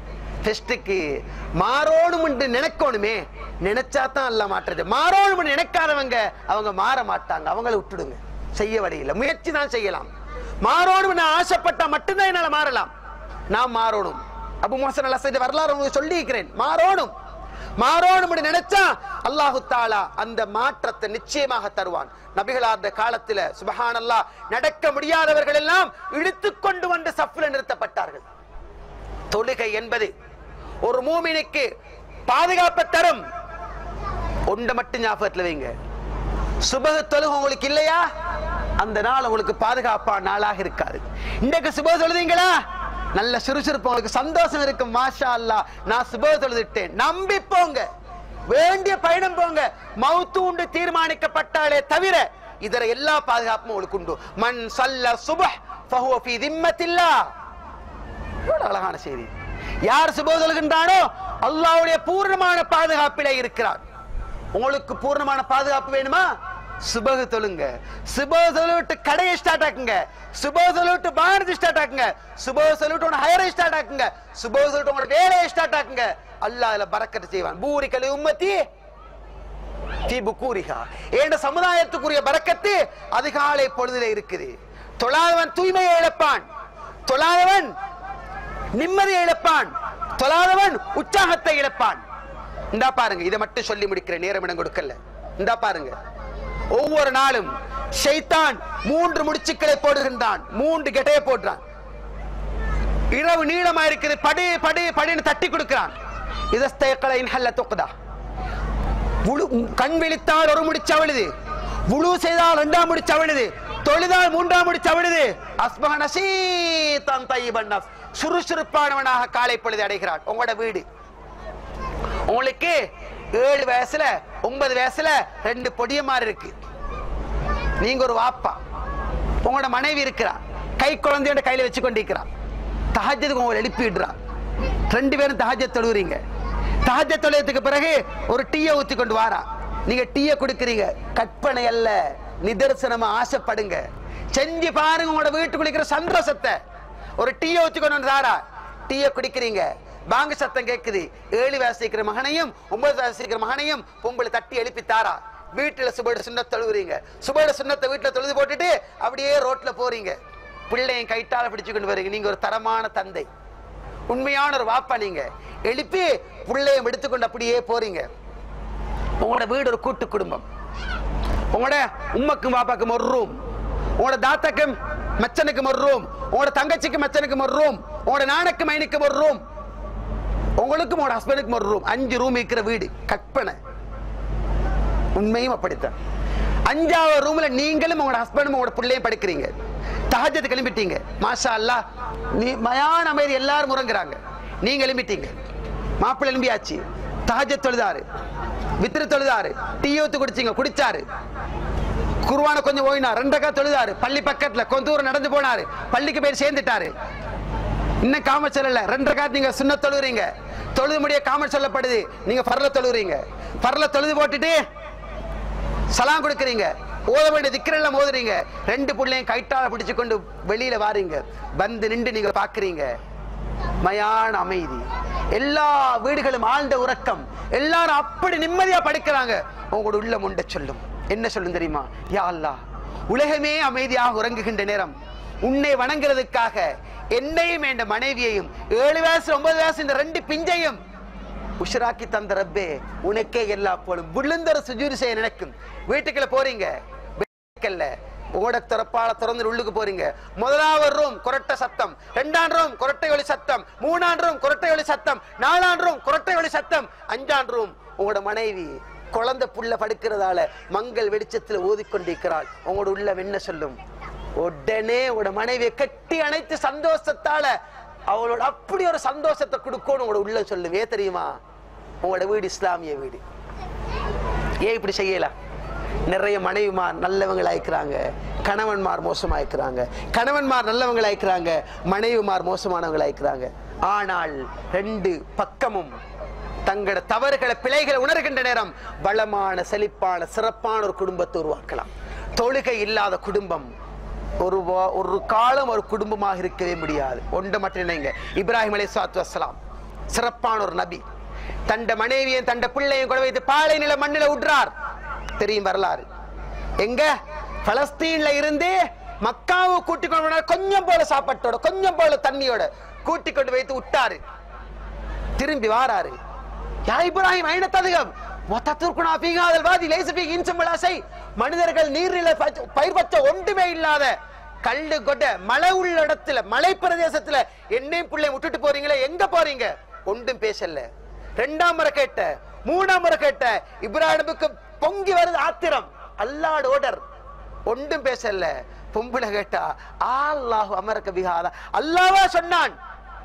S3: ஃபெஸ்டுக்கு மாறோணும் என்று நினைக்கணுமே, நினைச்சாதான் அல்ல மாற்றது. மாறோணும் நினைக்காதவங்க அவங்க மாற மாட்டாங்க, அவங்கள விட்டுடுங்க, செய்ய வழியில் முயற்சி தான் செய்யலாம். மாறோணும் ஆசைப்பட்டா மட்டும்தான் என்னால மாறலாம். நான் மாறணும். அபு முஹஸன் அல்-அஸதி வரலாறு உங்களுக்கு சொல்லி இருக்கிறேன். மாறோணும் நினைச்சா அல்லாஹு தஆலா அந்த மாற்றத்தை நிச்சயமாக தருவான். நபிகளார் காலத்துல சுப்ஹானல்லாஹ் நடக்க முடியாதவர்கள் எல்லாம் இழுத்துக் கொண்டு வந்து சஃப்ல நிறுத்தப்பட்டார்கள். தொழுகை என்பது ஒரு மூமினுக்கு பாதுகாப்பை தரும். ஒன்றை மட்டும் ஞாபகத்துல வைங்க, சுபஹ் தொழுகை உங்களுக்கு இல்லையா, அந்த நாள் உங்களுக்கு பாதுகாப்பான நாளாக இருக்காது. இன்றைக்கு சுபஹ் தொழுதீங்களா, நல்ல சுறுசுறுப்பு, உங்களுக்கு சந்தோஷம் இருக்கும். மாஷா அல்லாஹ், நான் சுபஹ் தொழுதுட்டேன். நம்பி போங்க, வேண்டிய பயணம் போங்க. மௌத்து உண்டு தீர்மானிக்கப்பட்டாலே தவிர இதர எல்லா பாதுகாப்பும் உங்களுக்கு உண்டு. மன் ஸல்ல சுப்ஹ் ஃபஹுவ ஃபீ திம்மத்தில்லாஹ். எவ்வளவு அழகான செய்தி. யார் சுபஹ் தொழுகின்றானோ அல்லாஹ்வுடைய பூர்ணமான பாதுகாப்பிலே இருக்கிறார். உங்களுக்கு பூர்ணமான பாதுகாப்பு வேணுமா, சுபஹ் தொழுங்க. சுபஹ் தொழுவிட்டு கடையை ஸ்டார்ட் ஆக்குங்க. சுபஹ் தொழுவிட்டு பாரதி ஸ்டார்ட் ஆக்குங்க. சுபஹ் தொழுவிட்டு உங்க ஹையரை ஸ்டார்ட் ஆக்குங்க. சுபஹ் தொழுவிட்டு உங்க வேலையை ஸ்டார்ட் ஆக்குங்க. அல்லாஹ் அதுல பரக்கத் செய்வான். பூரிகல் உம்மத்தி ஃபீ புகூரிஹா. ஏண்ட சமுதாயத்துக்குரிய பரக்கத்து அதிகாலை பொழுதிலே இருக்குது. தொழாதவன் தூய்மையை இழப்பான், தொழாதவன் நிம்மதியை இழப்பான், தொழாதவன் உற்சாகத்தை இழப்பான். இந்தா பாருங்க, இதை மட்டும் சொல்லி முடிக்கிற நேரம் இடம் கொடுக்கல. இந்தா பாருங்க, ஒவ்வொரு நாளும் ஷைத்தான் 3 முடிச்சுக்களை போடுகின்றான், 3 கெட்டையை போடுறான். இரவு நீளமா இருக்குது, படி படி படின்னு தட்டி கொடுக்கிறான். இதஸ்தயக்கல இன்ஹல்ல துக்தா. கண் விழித்தால் ஒரு முடிச்சு அவளுது, வுளு செய்தால் 2ஆம் முடிச்சு அவளுது, தொழுதால் 3ஆம் முடிச்சு அவளுது. அஸ்பஹ நஷீதான் தய்யிபன் நஃப்ஸ். சுறுசுறுப்பானவனாக காலை பொழுது அடைகிறான். உங்களோட வீடு, உங்களுக்கு 7 வயசுல 9 வயசுல 2 பொடியமார் இருக்கு. நீங்க ஒரு வாப்பா, உங்களோட மனைவி இருக்கிறா, கை குழந்தையோட கையில வச்சு கொண்டிருக்கிறா. தஹஜ்ஜுக்கு உங்களை எழுப்பிடுறா. 2 பேரும் தஹஜ்ஜத் தொழுகிறீங்க. தஹஜ்ஜத் தொழுகிறதுக்கு பிறகு ஒரு டீயை ஊத்தி கொண்டு வாரா. நீங்க டீயை குடிக்கிறீங்க. கற்பனை அல்ல, நிதர்சனமா ஆசைப்படுங்க. செஞ்சு பாருங்க உங்களோட வீட்டுக்கு குடிக்கிற சந்தோஷத்தை. ஒரு டீயை ஊத்தி கொண்டு வந்து தாரா, டீயை குடிக்கிறீங்க. பாங்கு சத்தம் கேட்குது. 7 வயசுக்கிற மகனையும் 9 வயசுக்கிற மகனையும் பொம்பளை தட்டி எழுப்பி தாரா. வீட்டுல சுபட சுண்ணத் தொழுகிறீங்க. சுபட சுண்ணத்தை வீட்டுல தொழுது போட்டுட்டு அப்படியே ரோட்ல போறீங்க. பிள்ளையும் கைட்டால பிடிச்சு கொண்டு வரீங்க. நீங்க ஒரு தரமான தந்தை, உண்மையான ஒரு வாப்பா. நீங்க எழுப்பி பிள்ளையும் எடுத்துக்கொண்டு அப்படியே போறீங்க. உங்களோட வீடு ஒரு கூட்டு குடும்பம். உங்களோட உம்மக்கும் வாப்பாக்கும் ஒரு ரூம், உங்களோட தாத்தாக்கும் மச்சனுக்கும் ஒரு ரூம், உங்களோட தங்கச்சிக்கும் மச்சனுக்கும் ஒரு ரூம், உங்களோட நானுக்கும் மைனுக்கும் ஒரு ரூம், உங்களுக்கும் உங்களோட ஹஸ்பண்டுக்கும் ஒரு ரூம். 5 ரூம் இருக்கிற வீடு. கற்பனை, உண்மையும் அப்படித்தான். 5ஆவது ரூம்ல நீங்களும் உங்களோட ஹஸ்பண்டும் உங்களோட பிள்ளையும் படுக்கிறீங்க. தஹஜ்ஜத் கிளம்பிட்டீங்க. மாஷா அல்லாஹ், நீ மயான அமைதி, எல்லாரும் உறங்குறாங்க. நீங்க எழும்பிட்டீங்க. மாப்பிள்ளை எழும்பியாச்சு, தஹஜ்ஜத் தொழுதாரு, வித்ரு தொழுதாரு, டீ ஊத்து குடிச்சீங்க, குடிச்சாரு, குர்ஆனை கொஞ்சம் ஓய்னார், 2 ரக்காத் தொழுதாரு, பள்ளி பக்கத்துல கொஞ்ச தூரம் நடந்து போனாரு, பள்ளிக்கு போய் சேர்ந்துட்டாரு. இன்னும் காமத் சொல்லல, 2 ரக்காத் நீங்க சுன்னத் தொழுகிறீங்க. தொழுது முடிய காமத் சொல்லப்படுது, நீங்க ஃபர்ல தொழுகிறீங்க. ஃபர்ல தொழுது போட்டுட்டு சலாம் கொடுக்குறீங்க, ஓத வேண்டிய திக்ரெல்லாம் ஓதுறீங்க. 2 பிள்ளையும் கைட்டால பிடிச்சு கொண்டு வெளியில வாரீங்க. வந்து நின்று நீங்க பாக்குறீங்க, மயான அமைதி. எல்லா வீடுகளும் ஆழ்ந்த உறக்கம். எல்லாரும் அப்படி நிம்மதியா படுக்கிறாங்க. உங்களோட உள்ளம் உண்ட சொல்லும். என்ன சொல்லும் தெரியுமா? யா அல்லாஹ், உலகமே அமைதியாக உறங்குகின்ற நேரம் உன்னை வணங்குறதுக்காக என்னையும் என் மனைவியையும் 7 வயசு 9 வயசு இந்த 2 பிஞ்சையும் உஷராக்கி தந்த ரப்பே, உனக்கே எல்லா போலும். விழுந்தர சுஜூது செய்ய நினைக்கும். வீட்டுக்குள்ள போறீங்க, ஓட திறப்பால திறந்து உள்ளுக்கு போறீங்க. 1ஆவது ரூம் கொரட்டை சத்தம், 2ஆம் ரூம் கொரட்டை ஒலி சத்தம், 3ஆம் ரூம் கொரட்டை ஒலி சத்தம், 4ஆம் ரூம் கொரட்டை ஒலி சத்தம், 5ஆம் ரூம் உங்களோட மனைவி குழந்தை புள்ள படுக்கிறதால மங்கள் வெளிச்சத்துல ஓதிக்கொண்டிருக்கிறாள். உங்களோட உள்ளம் என்ன சொல்லும்? உடனே உங்களோட மனைவியை கட்டி அணைத்து சந்தோஷத்தால அவளோட அப்படி ஒரு சந்தோஷத்தை கொடுக்கணும் உங்களோட உள்ள சொல்லும். ஏன் தெரியுமா? உங்களோட வீடு இஸ்லாமிய வீடு. ஏன் இப்படி செய்யலாம்? நிறைய மனைவிமார் நல்லவங்களாய்க்கிறாங்க, கணவன்மார் மோசமாய்க்கிறாங்க. கணவன்மார் நல்லவங்களாய்க்கிறாங்க, மனைவிமார் மோசமானவங்களாய்க்கிறாங்க. ஆனால் 2 பக்கமும் தங்களோட தவறுகளை பிழைகளை உணர்கின்ற நேரம் பலமான செழிப்பான சிறப்பான ஒரு குடும்பத்தை உருவாக்கலாம். தொழுகை இல்லாத குடும்பம் ஒரு காலம் ஒரு குடும்பமாக இருக்கவே முடியாது. ஒன்று மட்டும் நினைங்க, இப்ராஹிம் அலைஹிஸ்ஸலாத்து வஸ்ஸலாம் சிறப்பான ஒரு நபி. தண்ட மனைவியும் தண்ட பிள்ளையும் கொண்டு வைத்து பாலை நில மண்ணில விடுறார். தெரியும் வரலாறு. எங்க பலஸ்தீன்ல இருந்து மக்காவை கூட்டிக் கொண்டு கொஞ்சம் போல சாப்பாட்டோட கொஞ்சம் போல தண்ணியோட கூட்டிக் கொண்டு வைத்து விட்டாரு. திரும்பி வாராரு. யா இப்ராஹிம் ஐன ததுகம் வததுர்குனா ஃபீஹாதல் வாதி லைஸ ஃபீ இன்சும் வலா ஷை. மனிதர்கள் நீரில பயிர் பச்ச ஒன்றுமே இல்லாத கல்லு கொட்ட மலை உள்ள இடத்துல மலை பிரதேசத்துல என்னையும் பிள்ளை விட்டுட்டு போறீங்களே, எங்க போறீங்க? ஒன்றும் பேசல. ரெண்டாம் முறை கேட்ட, மூணாம் முறை கேட்ட, இப்ராஹிமுக்கு பொங்கி வருது ஆத்திரம். அல்லாஹ்வுடைய ஆர்டர். ஒன்றும் பேசல. பொம்பளை கேட்டா அல்லாஹ் அமரக பிஹாதா, அல்லாஹ்வா சொன்னான்.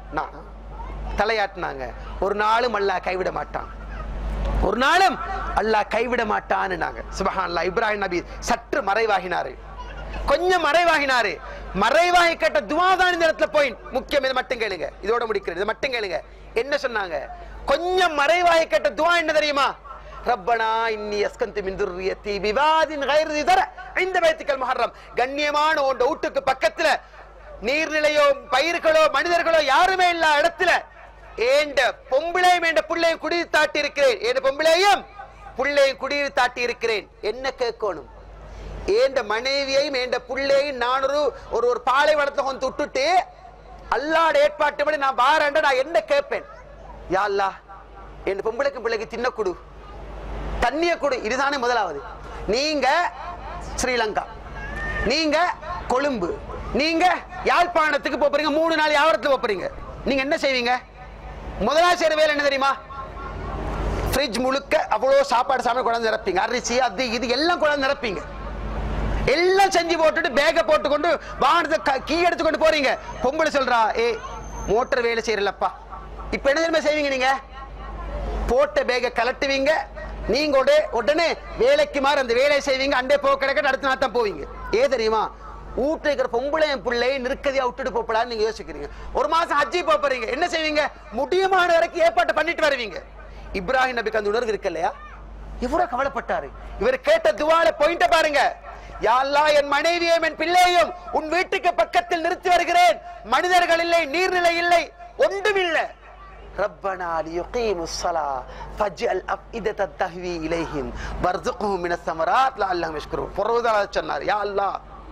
S3: தலையாட்டினாங்க. ஒரு நாளும் அல்லாஹ் கைவிட மாட்டான், ஒரு நாளும் அல்லாஹ் கைவிட மாட்டான்னு. சுப்ஹானல்லாஹ். இப்ராஹிம் நபி சற்று மறைவாகினாரு, கொஞ்சம் மறைவாகினாரு. மறைவாகி கேட்ட துஆ தான் இந்த இடத்துல பாயிண்ட் முக்கியம். இதை மட்டும் கேளுங்க, இதோட முடிக்கிறது. இதை மட்டும் கேளுங்க. என்ன சொன்னாங்க? கொஞ்சம் மறைவாகி கேட்ட துஆ என்ன தெரியுமா? ரப்பனா இன்னி அஸ்கன்து மின் துர்ரியத்தி பிவாதின் கைர் தி ஸர இந்த பைத்துல் முஹர்ரம். கண்ணியமான உன் வீட்டுக்கு பக்கத்துல நீர்நிலையோ பயிர்களோ மனிதர்களோ யாருமே இல்ல இடத்துல ஏண்ட பொம்பளையும் என்ற பிள்ளையும் குடியில் தாட்டி இருக்கிறேன். ஏண்ட பொம்பளையும் பிள்ளையும் குடியில் தாட்டி இருக்கிறேன். என்ன கேட்கணும்? ஏண்ட மனைவியையும் என்ற பிள்ளையும் நான் ஒரு பாலைவனத்தை கொண்டு விட்டுட்டு அல்லாஹ்வோட ஏற்பாட்டுப்படி நான் வாரேன். நான் என்ன கேட்பேன்? யா அல்லாஹ், என் பொம்பளைக்கும் பிள்ளைக்கு தின்ன குடு, தண்ணிய குடு. இதுதானே முதலாவது. நீங்க ஸ்ரீலங்கா, நீங்க கொழும்பு, நீங்க யாழ்ப்பாணத்துக்கு போறீங்க, 3 நாள் யாவரத்துக்கு போறீங்க. நீங்க என்ன செய்வீங்க? முதலாவது செய்யற வேலை என்ன தெரியுமா? ஃப்ரிட்ஜ் முழுக்க அவ்வளோ சாப்பாடு சாப்பிட கொண்டாந்து நிரப்பீங்க. அரிசி அது இது எல்லாம் கொண்டாந்து நிரப்பீங்க. எல்லாம் செஞ்சு போட்டுட்டு பேக போட்டுக்கொண்டு வாகனத்தை கீ எடுத்து கொண்டு போறீங்க. பொம்பளை சொல்றா, ஏ மோட்டர் வேலை செய்யறலப்பா. இப்ப என்ன தெரியுமா செய்வீங்க? நீங்க போட்ட பேக கலட்டுவீங்க. நீங்க உடனே வேலைக்கு மாறி அந்த வேலையை செய்வீங்க. அண்டே போக கிடைக்க அடுத்த நாள் தான் போவீங்க. ஏ தெரியுமா? வீட்டுல இருக்கிற பொம்பளையும் பிள்ளை நிற்கதியா விட்டுட்டு போப்படான்னு நீங்க யோசிக்கிறீங்க. ஒரு மாசம் ஹஜ்ஜி போறீங்க. என்ன செய்வீங்க? முடியுமான வரைக்கும் ஏற்பாடு பண்ணிட்டு வருவீங்க. இப்ராஹிம் நபிக்கு அந்த உணர்வு இருக்கு இல்லையா? இவரும் கவலைப்பட்டாரு. இவர் கேட்ட துவால பாயிண்ட பாருங்க. யா அல்லாஹ், என் மனைவியையும் என் பிள்ளையும் உன் வீட்டுக்கு பக்கத்தில் நிறுத்தி வருகிறேன். மனிதர்கள் இல்லை, நீர்நிலை இல்லை, ஒன்றும் இல்லை. ரப்பனா லியுகீமுஸ் ஸலா ஃபஜ்அல் அஃஇதத தஹ்வி இலைஹிம் வர்ஸுக்ஹும் மினஸ் ஸமராத் லஅல்லஹும் யஷ்குரூன். பொருளாதார சொன்னார், யா அல்லாஹ்,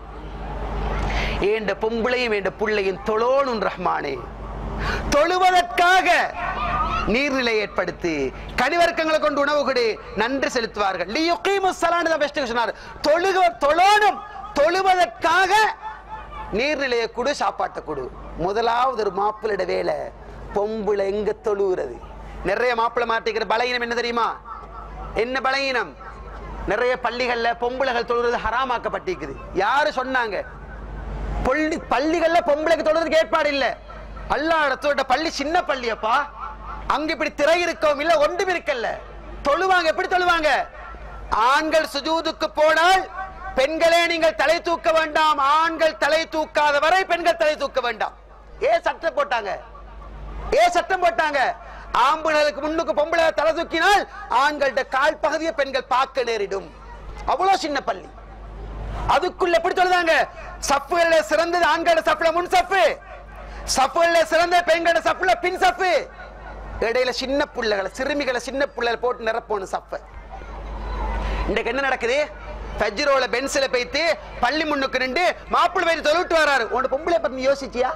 S3: ஏண்ட பொம்பளையும் ஏண்ட பிள்ளையும் தொழோனும் ரஹ்மானே, தொழுவதற்காக நீர்நிலை ஏற்படுத்தி கனிவர்க்கங்களை கொண்டு உணவு கொடு, நன்றி செலுத்துவார்கள். லியுகீமுஸ் ஸலான்னு தான் பெஸ்ட் சொன்னார். தொழோனும், தொழுவதற்காக நீர்நிலையை கொடு, சாப்பாட்டை கொடு. முதலாவது ஒரு மாப்பிள்ளை வேலை. பொம்பளை எங்க தொழுகிறது? நிறைய மாப்பிள்ளை மாட்டிக்கிற பலகீனம் என்ன தெரியுமா? என்ன பலகீனம்? நிறைய பள்ளிகள்ல பொம்பளைகள் தொழுகிறது ஹராமாக்கப்பட்டிருக்குது. யாரு சொன்னாங்க? பள்ளிகள்ல பொம்பளைக்கு தொழுறதுக்கு ஏற்பாடு இல்ல. அல்லாஹ்வோட பள்ளி சின்ன பள்ளியப்பா, அங்க இப்படி திரை இருக்கவும் இல்ல, ஒன்றும் இருக்கல்ல. தொழுவாங்க. எப்படி தொழுவாங்க? ஆண்கள் சுஜூதுக்கு போனால் பெண்களே நீங்கள் தலை தூக்க வேண்டாம், ஆண்கள் தலை தூக்காத வரை பெண்கள் தலை தூக்க வேண்டாம். சட்டம் போட்டாங்க. சட்டம் போட்டாங்க. ஆம்பளைகளுக்கு முன்னுக்கு பொம்பளை தலை தூக்கினால் ஆண்களோட கால் பகுதியை பெண்கள் பார்க்க நேரிடும். அவ்வளவு சின்ன பள்ளி. அதுக்குள்ள எப்படி தொழுதாங்க? சஃப்ல சிறந்தது ஆண்களோட சஃப்ல முன் சஃப், சஃப்ல சிறந்த பெண்களோட சஃப்ல பின் சஃப். இடையில சின்ன புள்ளைகளை, சிறுமிகளை, சின்ன புள்ளைகளை போட்டு நிரப்பணும் சஃப். இன்றைக்கு என்ன நடக்குது? ஃபஜ்ரோல பென்சில போயிட்டு பள்ளி முன்னுக்கு நின்று மாப்பிள்ளை போய் தொழுவிட்டு வராரு. உன்னோட பொம்பளை பத்தி யோசிச்சியா?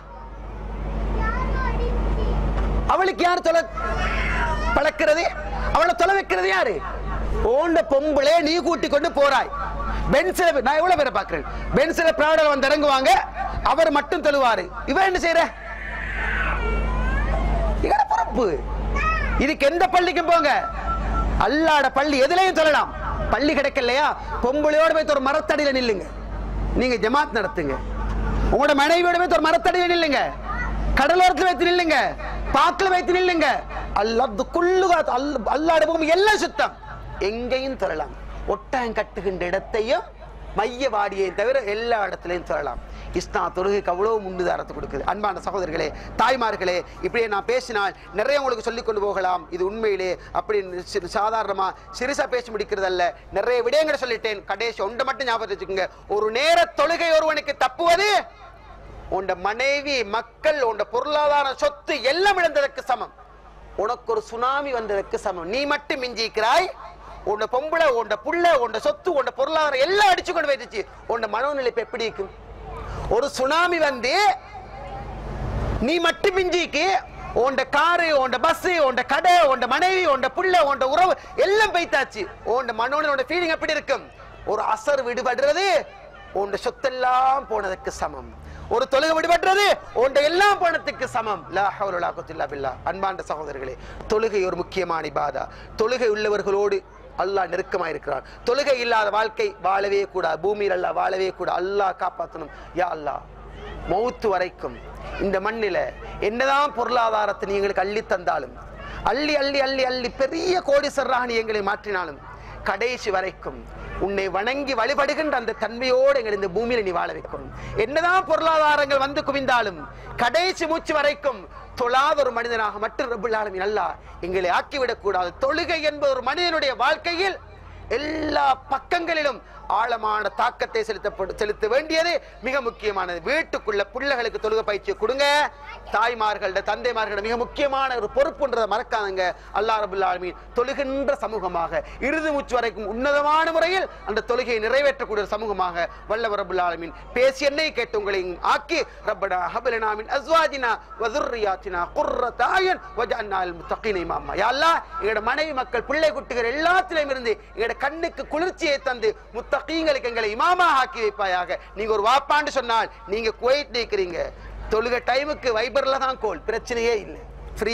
S3: அவளுக்கு யாரு தொலை பழக்கிறது? அவளை தொலை வைக்கிறது யாரு? ஓண்ட பொம்பளை நீ கூட்டி கொண்டு போறாய். பென்சில நான் எவ்வளவு பேரை பாக்குறேன். பென்சில பிராடல் வந்து இறங்குவாங்க, அவர் மட்டும் தொழுவாரு. இவன் என்ன செய்யற? இவர பொறுப்பு. இதுக்கு எந்த பள்ளிக்கும் போங்க, அல்லாஹ்வோட பள்ளி எதுலயும் சொல்லலாம். பள்ளி கிடைக்கலையா, பொம்பளையோட போய் ஒரு மரத்தடியில நில்லுங்க. நீங்க ஜமாத் நடத்துங்க. உங்களோட மனைவியோட போய் ஒரு மரத்தடியில நில்லுங்க. கடலோரத்தில் வைத்து நில்லுங்க, பாக்கில் வைத்து நில்லுங்க. அல்லாஹ்வோட பூமி எல்லாம் சுத்தம். எங்கேயும் தொழலாம். ஒட்டகம் கட்டுகின்ற இடத்தையும் மையவாடியை தவிர எல்லா இடத்திலையும் தொழலாம். இஸ்லாம் தொழுகைக்கு அவ்வளவு முன்னுதாரணத்தை கொடுக்குது. அன்பான சகோதரர்களே, தாய்மார்களே, இப்படியே நான் பேசினால் நிறைய உங்களுக்கு சொல்லிக் கொண்டு போகலாம். இது உண்மையிலே அப்படி சாதாரணமா சிறுசா பேசி முடிக்கிறதல்ல. நிறைய விடயங்களை சொல்லிட்டேன். கடைசி ஒன்றை மட்டும் ஞாபகம் வச்சுக்கோங்க. ஒரு நேர தொழுகை ஒருவனுக்கு தப்புவது உண்ட மனைவி, மக்கள், உண்ட பொருளாதார சொத்து எல்லாம் இழந்ததற்கு சமம். உனக்கு ஒரு சுனாமி வந்ததற்கு சமம். நீ மட்டும் மிஞ்சிக்கிறாய், உன்னை பொம்பளை, உன்னை புள்ள, உன்னை சொத்து, உன்னை பொருளாதாரம் எல்லாம் அடிச்சு கொண்டு போயிடுச்சு. உன்னை மனோநிலை எப்படி இருக்கும்? ஒரு சுனாமி வந்து நீ மட்டும் மிஞ்சிக்கு, உண்ட காரு, உண்ட பஸ், உண்ட கடை, உண்ட மனைவி, உண்ட புள்ள, உண்ட உறவு எல்லாம் போய்த்தாச்சு. உண்ட மனோட ஃபீலிங் எப்படி இருக்கும்? ஒரு அசர் விடுபடுறது உண்ட சொத்தெல்லாம் போனதுக்கு சமம். ஒரு தொழுகை விடுபடுறது உண்ட எல்லாம் போனதுக்கு சமம். லா ஹவ்ல வலா குவத்த இல்லா பில்லாஹ். அன்பார்ந்த சகோதரர்களே, தொழுகை ஒரு முக்கியமான இபாதா. தொழுகை உள்ளவர்களோடு அல்லாஹ் நெருக்கமாக இருக்கிறான். தொழுகை இல்லாத வாழ்க்கை வாழவே கூடாது. பூமியில் அல்லாஹ் வாழவே கூடாது. அல்லாஹ் காப்பாற்றணும். யா அல்லாஹ், மௌத்து வரைக்கும் இந்த மண்ணில என்னதான் பொருளாதாரத்தை நீ எங்களுக்கு அள்ளி தந்தாலும், அள்ளி அள்ளி அள்ளி அள்ளி பெரிய கோடீஸ்வரராக நீ எங்களை மாற்றினாலும், கடைசி வரைக்கும் உன்னை வணங்கி வழிபடுகின்ற அந்த தன்மையோடு எங்கள் இந்த பூமியில நீ வாழ வைக்கணும். என்னதான் பொருளாதாரங்கள் வந்து குவிந்தாலும் கடைசி மூச்சு வரைக்கும் தொழாத ஒரு மனிதனாக மட்டும் ரப்புல் ஆலமீன் அல்லாஹ் எங்களை ஆக்கிவிடக் கூடாது. தொழுகை என்பது ஒரு மனிதனுடைய வாழ்க்கையில் எல்லா பக்கங்களிலும் ஆழமான தாக்கத்தை செலுத்த வேண்டியது மிக முக்கியமானது. வீட்டுக்குள்ள பிள்ளைகளுக்கு தொழுகை பயிற்சியை கொடுங்க. தாய்மார்கள தந்தைமார்கள மிக முக்கியமான ஒரு பொறுப்புன்றதை மறக்காதங்க. அல்லாஹ் ரப்புல் ஆலமீன் தொழுகின்ற சமூகமாக இறுதி மூச்சு வரைக்கும் உன்னதமான முறையில் அந்த தொழுகையை நிறைவேற்றக்கூடிய சமூகமாக வல்லவர் ரப்புல் ஆலமீன் பேசி என்னை கேட்டு உங்களையும் ஆக்கி ரப்பனா ஹப் லனா மின் அஸ்வாஜினா வ ذُرِّيَّاتِنَا قُرَّةَ أَعْيُنٍ وَاجْعَلْنَا لِلْمُتَّقِينَ إِمَامًا. யா அல்லாஹ், எங்களுடைய மனைவி மக்கள் பிள்ளை குட்டிகள் எல்லாத்திலும் இருந்து எங்களுடைய கண்ணுக்கு குளிர்ச்சியை தந்து முத்தகீங்களுக்கு எங்களை இமாமா ஆக்கி வைப்பாயாக. நீங்க ஒரு வாப்பான்னு சொன்னால் நீங்க குவைத் நிக்கிறீங்க, தொழுகை டைமுக்கு வைபர்ல தான் கோல், பிரச்சனையே இல்லை, ஃப்ரீ.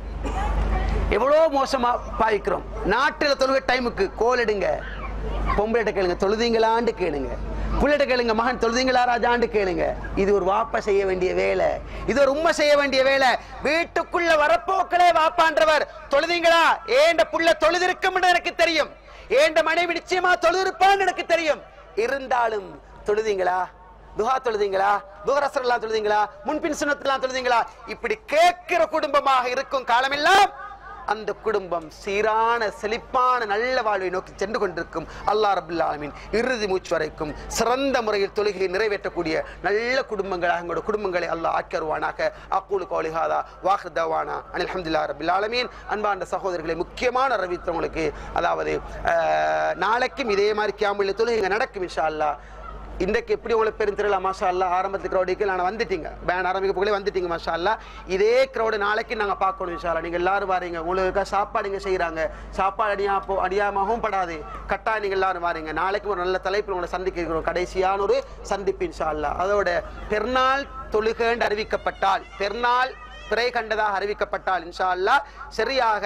S3: எவ்வளவு மோசமா பாய்க்கிறோம். நாட்டில் தொழுகை டைமுக்கு கோல் எடுங்க. பொம்பளைட்ட கேளுங்க, தொழுதீங்களான்னு கேளுங்க. புள்ளிட்ட கேளுங்க, மகன் தொழுதீங்களா ராஜான்னு கேளுங்க. இது ஒரு வாப்பா செய்ய வேண்டிய வேலை, இது ஒரு உம்மை செய்ய வேண்டிய வேலை. வீட்டுக்குள்ள வரப்போக்களே வாப்பான்றவர் தொழுதீங்களா? ஏண்ட புள்ள தொழுதிருக்கும் எனக்கு தெரியும், ஏண்ட மனைவி நிச்சயமா தொழுதிருப்பான்னு எனக்கு தெரியும். இருந்தாலும் தொழுதீங்களா? துஹா தொழுதீங்களா? துஹர் அஸ்ர் எல்லாம் தொழுதீங்களா? முன்பின் சுன்னத்தெல்லாம் தொழுதீங்களா? இப்படி கேட்கிற குடும்பமாக இருக்கும் காலமெல்லாம் அந்த குடும்பம் சீரான செழிப்பான நல்ல வாழ்வை நோக்கி சென்று கொண்டிருக்கும். அல்லாஹ் ரப்புல் ஆலமீன் இறுதி மூச்சு வரைக்கும் சிறந்த முறையில் தொழுகையை நிறைவேற்றக்கூடிய நல்ல குடும்பங்களாக எங்களோட குடும்பங்களை அல்லாஹ் ஆக்கியருவானாக. அக்கூலு கௌலி ஹாதா வாஹிர் தவானா அனில் ஹம்துலில்லாஹி ரப்பில் ஆலமீன். அன்பார்ந்த சகோதரர்களை, முக்கியமான அறிவித்தவங்களுக்கு, அதாவது நாளைக்கும் இதே மாதிரி கியாமுல் தொழுகை நடக்கும் இன்ஷா அல்லாஹ். இன்றைக்கு எப்படி உங்களுக்கு பெருந்திரல மாஷா அல்லாஹ் ஆரம்பத்துக்கு க்ரௌடிக்கு நான் வந்துட்டீங்க, பேன் ஆரம்பிக்க போகலே வந்துட்டீங்க மாஷா அல்லாஹ். இதே க்ரௌடு நாளைக்கு நாங்கள் பார்க்கணும் இன்ஷா அல்லாஹ். நீங்கள் எல்லாரும் வாரீங்க, உங்களுக்கு சாப்பாடு நீங்கள் செய்கிறாங்க, சாப்பாடு அடியாமவும் படாது, கட்டாயம் நீங்கள் எல்லாரும் வாரீங்க. நாளைக்கு ஒரு நல்ல தலைப்பில் உங்களை சந்திக்க இருக்கிறோம், கடைசியான ஒரு சந்திப்பு இன்ஷா அல்லாஹ். அதோட பெருநாள் தொழுகைன்னு அறிவிக்கப்பட்டால், பெருநாள் பிறை கண்டதாக அறிவிக்கப்பட்டால் இன்ஷா அல்லாஹ் சரியாக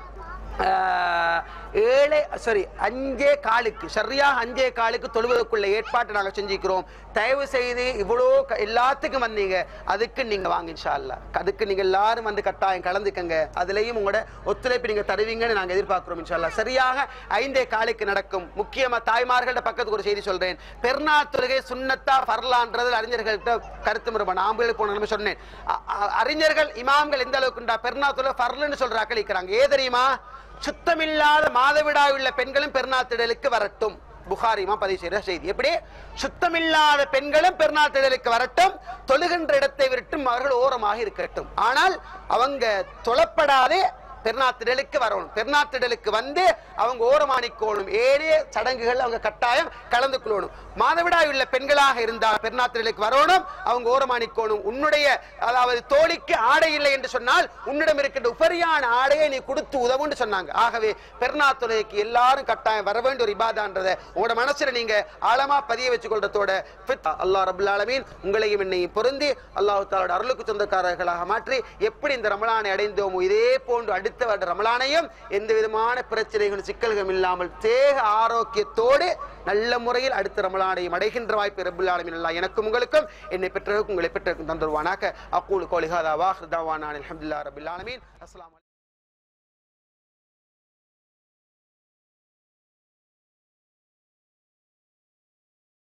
S3: 5:15 சரியாக 5:15 தொழுவதற்குள்ள ஏற்பாட்டை நாங்கள் செஞ்சுக்கிறோம். தயவு செய்து இவ்வளோ எல்லாத்துக்கும் வந்தீங்க, அதுக்கு நீங்க வாங்க இன்ஷா அல்லாஹ். அதுக்கு நீங்க எல்லாரும் வந்து கட்டாயம் கலந்துக்கங்க. அதுலயும் உங்களோட ஒத்துழைப்பு நீங்க தருவீங்கன்னு நாங்கள் எதிர்பார்க்கிறோம் இன்ஷா அல்லாஹ். சரியாக 5:15 நடக்கும். முக்கியமா தாய்மார்கள பக்கத்துக்கு ஒரு செய்தி சொல்றேன். பெருநாள் தொழுகை சுன்னத்தா ஃபர்லான்றது அறிஞர்கள்ட்ட கருத்து முறைப்பான ஆம்பளை போன சொன்னேன். அறிஞர்கள் இமாம்கள் எந்த அளவுக்கு பெருநாள் தொழுகை ஃபர்லுன்னு சொல்றாங்க இருக்கிறாங்க. ஏ தெரியுமா? சுத்தமில்லாத மாதவிடாய் உள்ள பெண்களும் பெருநாள் திடலுக்கு வரட்டும். புகாரிமா பதிவு செய்த செய்தி. எப்படி? சுத்தமில்லாத பெண்களும் பெருநாள் திடலுக்கு வரட்டும், தொழுகின்ற இடத்தை விரட்டும், அவர்கள் ஓரமாக இருக்கட்டும். ஆனால் அவங்க தொழப்படாதே பெருநாத்திடலுக்கு வரணும். பெருநாத்திடலுக்கு வந்து அவங்க ஓரமானிக்கோணும். ஏழைய சடங்குகள் அவங்க கட்டாயம் கலந்து கொள்ளணும். மாதவிடாய் உள்ள பெண்களாக இருந்தால் பெருநாத்திடலுக்கு வரணும், அவங்க ஓரமானிக்கோணும். உன்னுடைய அதாவது தோழிக்கு ஆடை இல்லை என்று சொன்னால் உன்னிடம் இருக்கின்ற உபரியான ஆடையை நீ கொடுத்து உதவுன்னு சொன்னாங்க. ஆகவே பெருநாத்துறைக்கு எல்லாரும் கட்டாயம் வர வேண்டிய ஒரு இபாதான்றதை உங்களோட மனசுல நீங்க ஆழமா பதிய வச்சு கொள்றதோட அல்லாஹ் ரப்புல் ஆலமீன் உங்களையும் என்னையும் பொருந்தி அல்லாஹ் தஆலாவுடைய அருளுக்கு சொந்தக்காரர்களாக மாற்றி எப்படி இந்த ரமலானை அடைந்தோமோ இதே போன்று அடுத்த வருட ரமலானையும் எந்த விதமான பிரச்சனைகளும் சிக்கல்களும் இல்லாமல் தேக ஆரோக்கியத்தோடு நல்ல முறையில் அடுத்த ரமலானையும் அடைகின்ற வாய்ப்பு ரப்புல் ஆலமீன் அல்லாஹ் எனக்கும் உங்களுக்கும் என்னை பெற்றவருக்கும் உங்களை பெற்றவருக்கும் தந்துருவானாக. அக்கூலு கௌலி ஹாதா வ ஆகிரு தஅவானா அல்ஹம்துலில்லாஹி ரப்பில் ஆலமீன். அஸ்ஸலாமு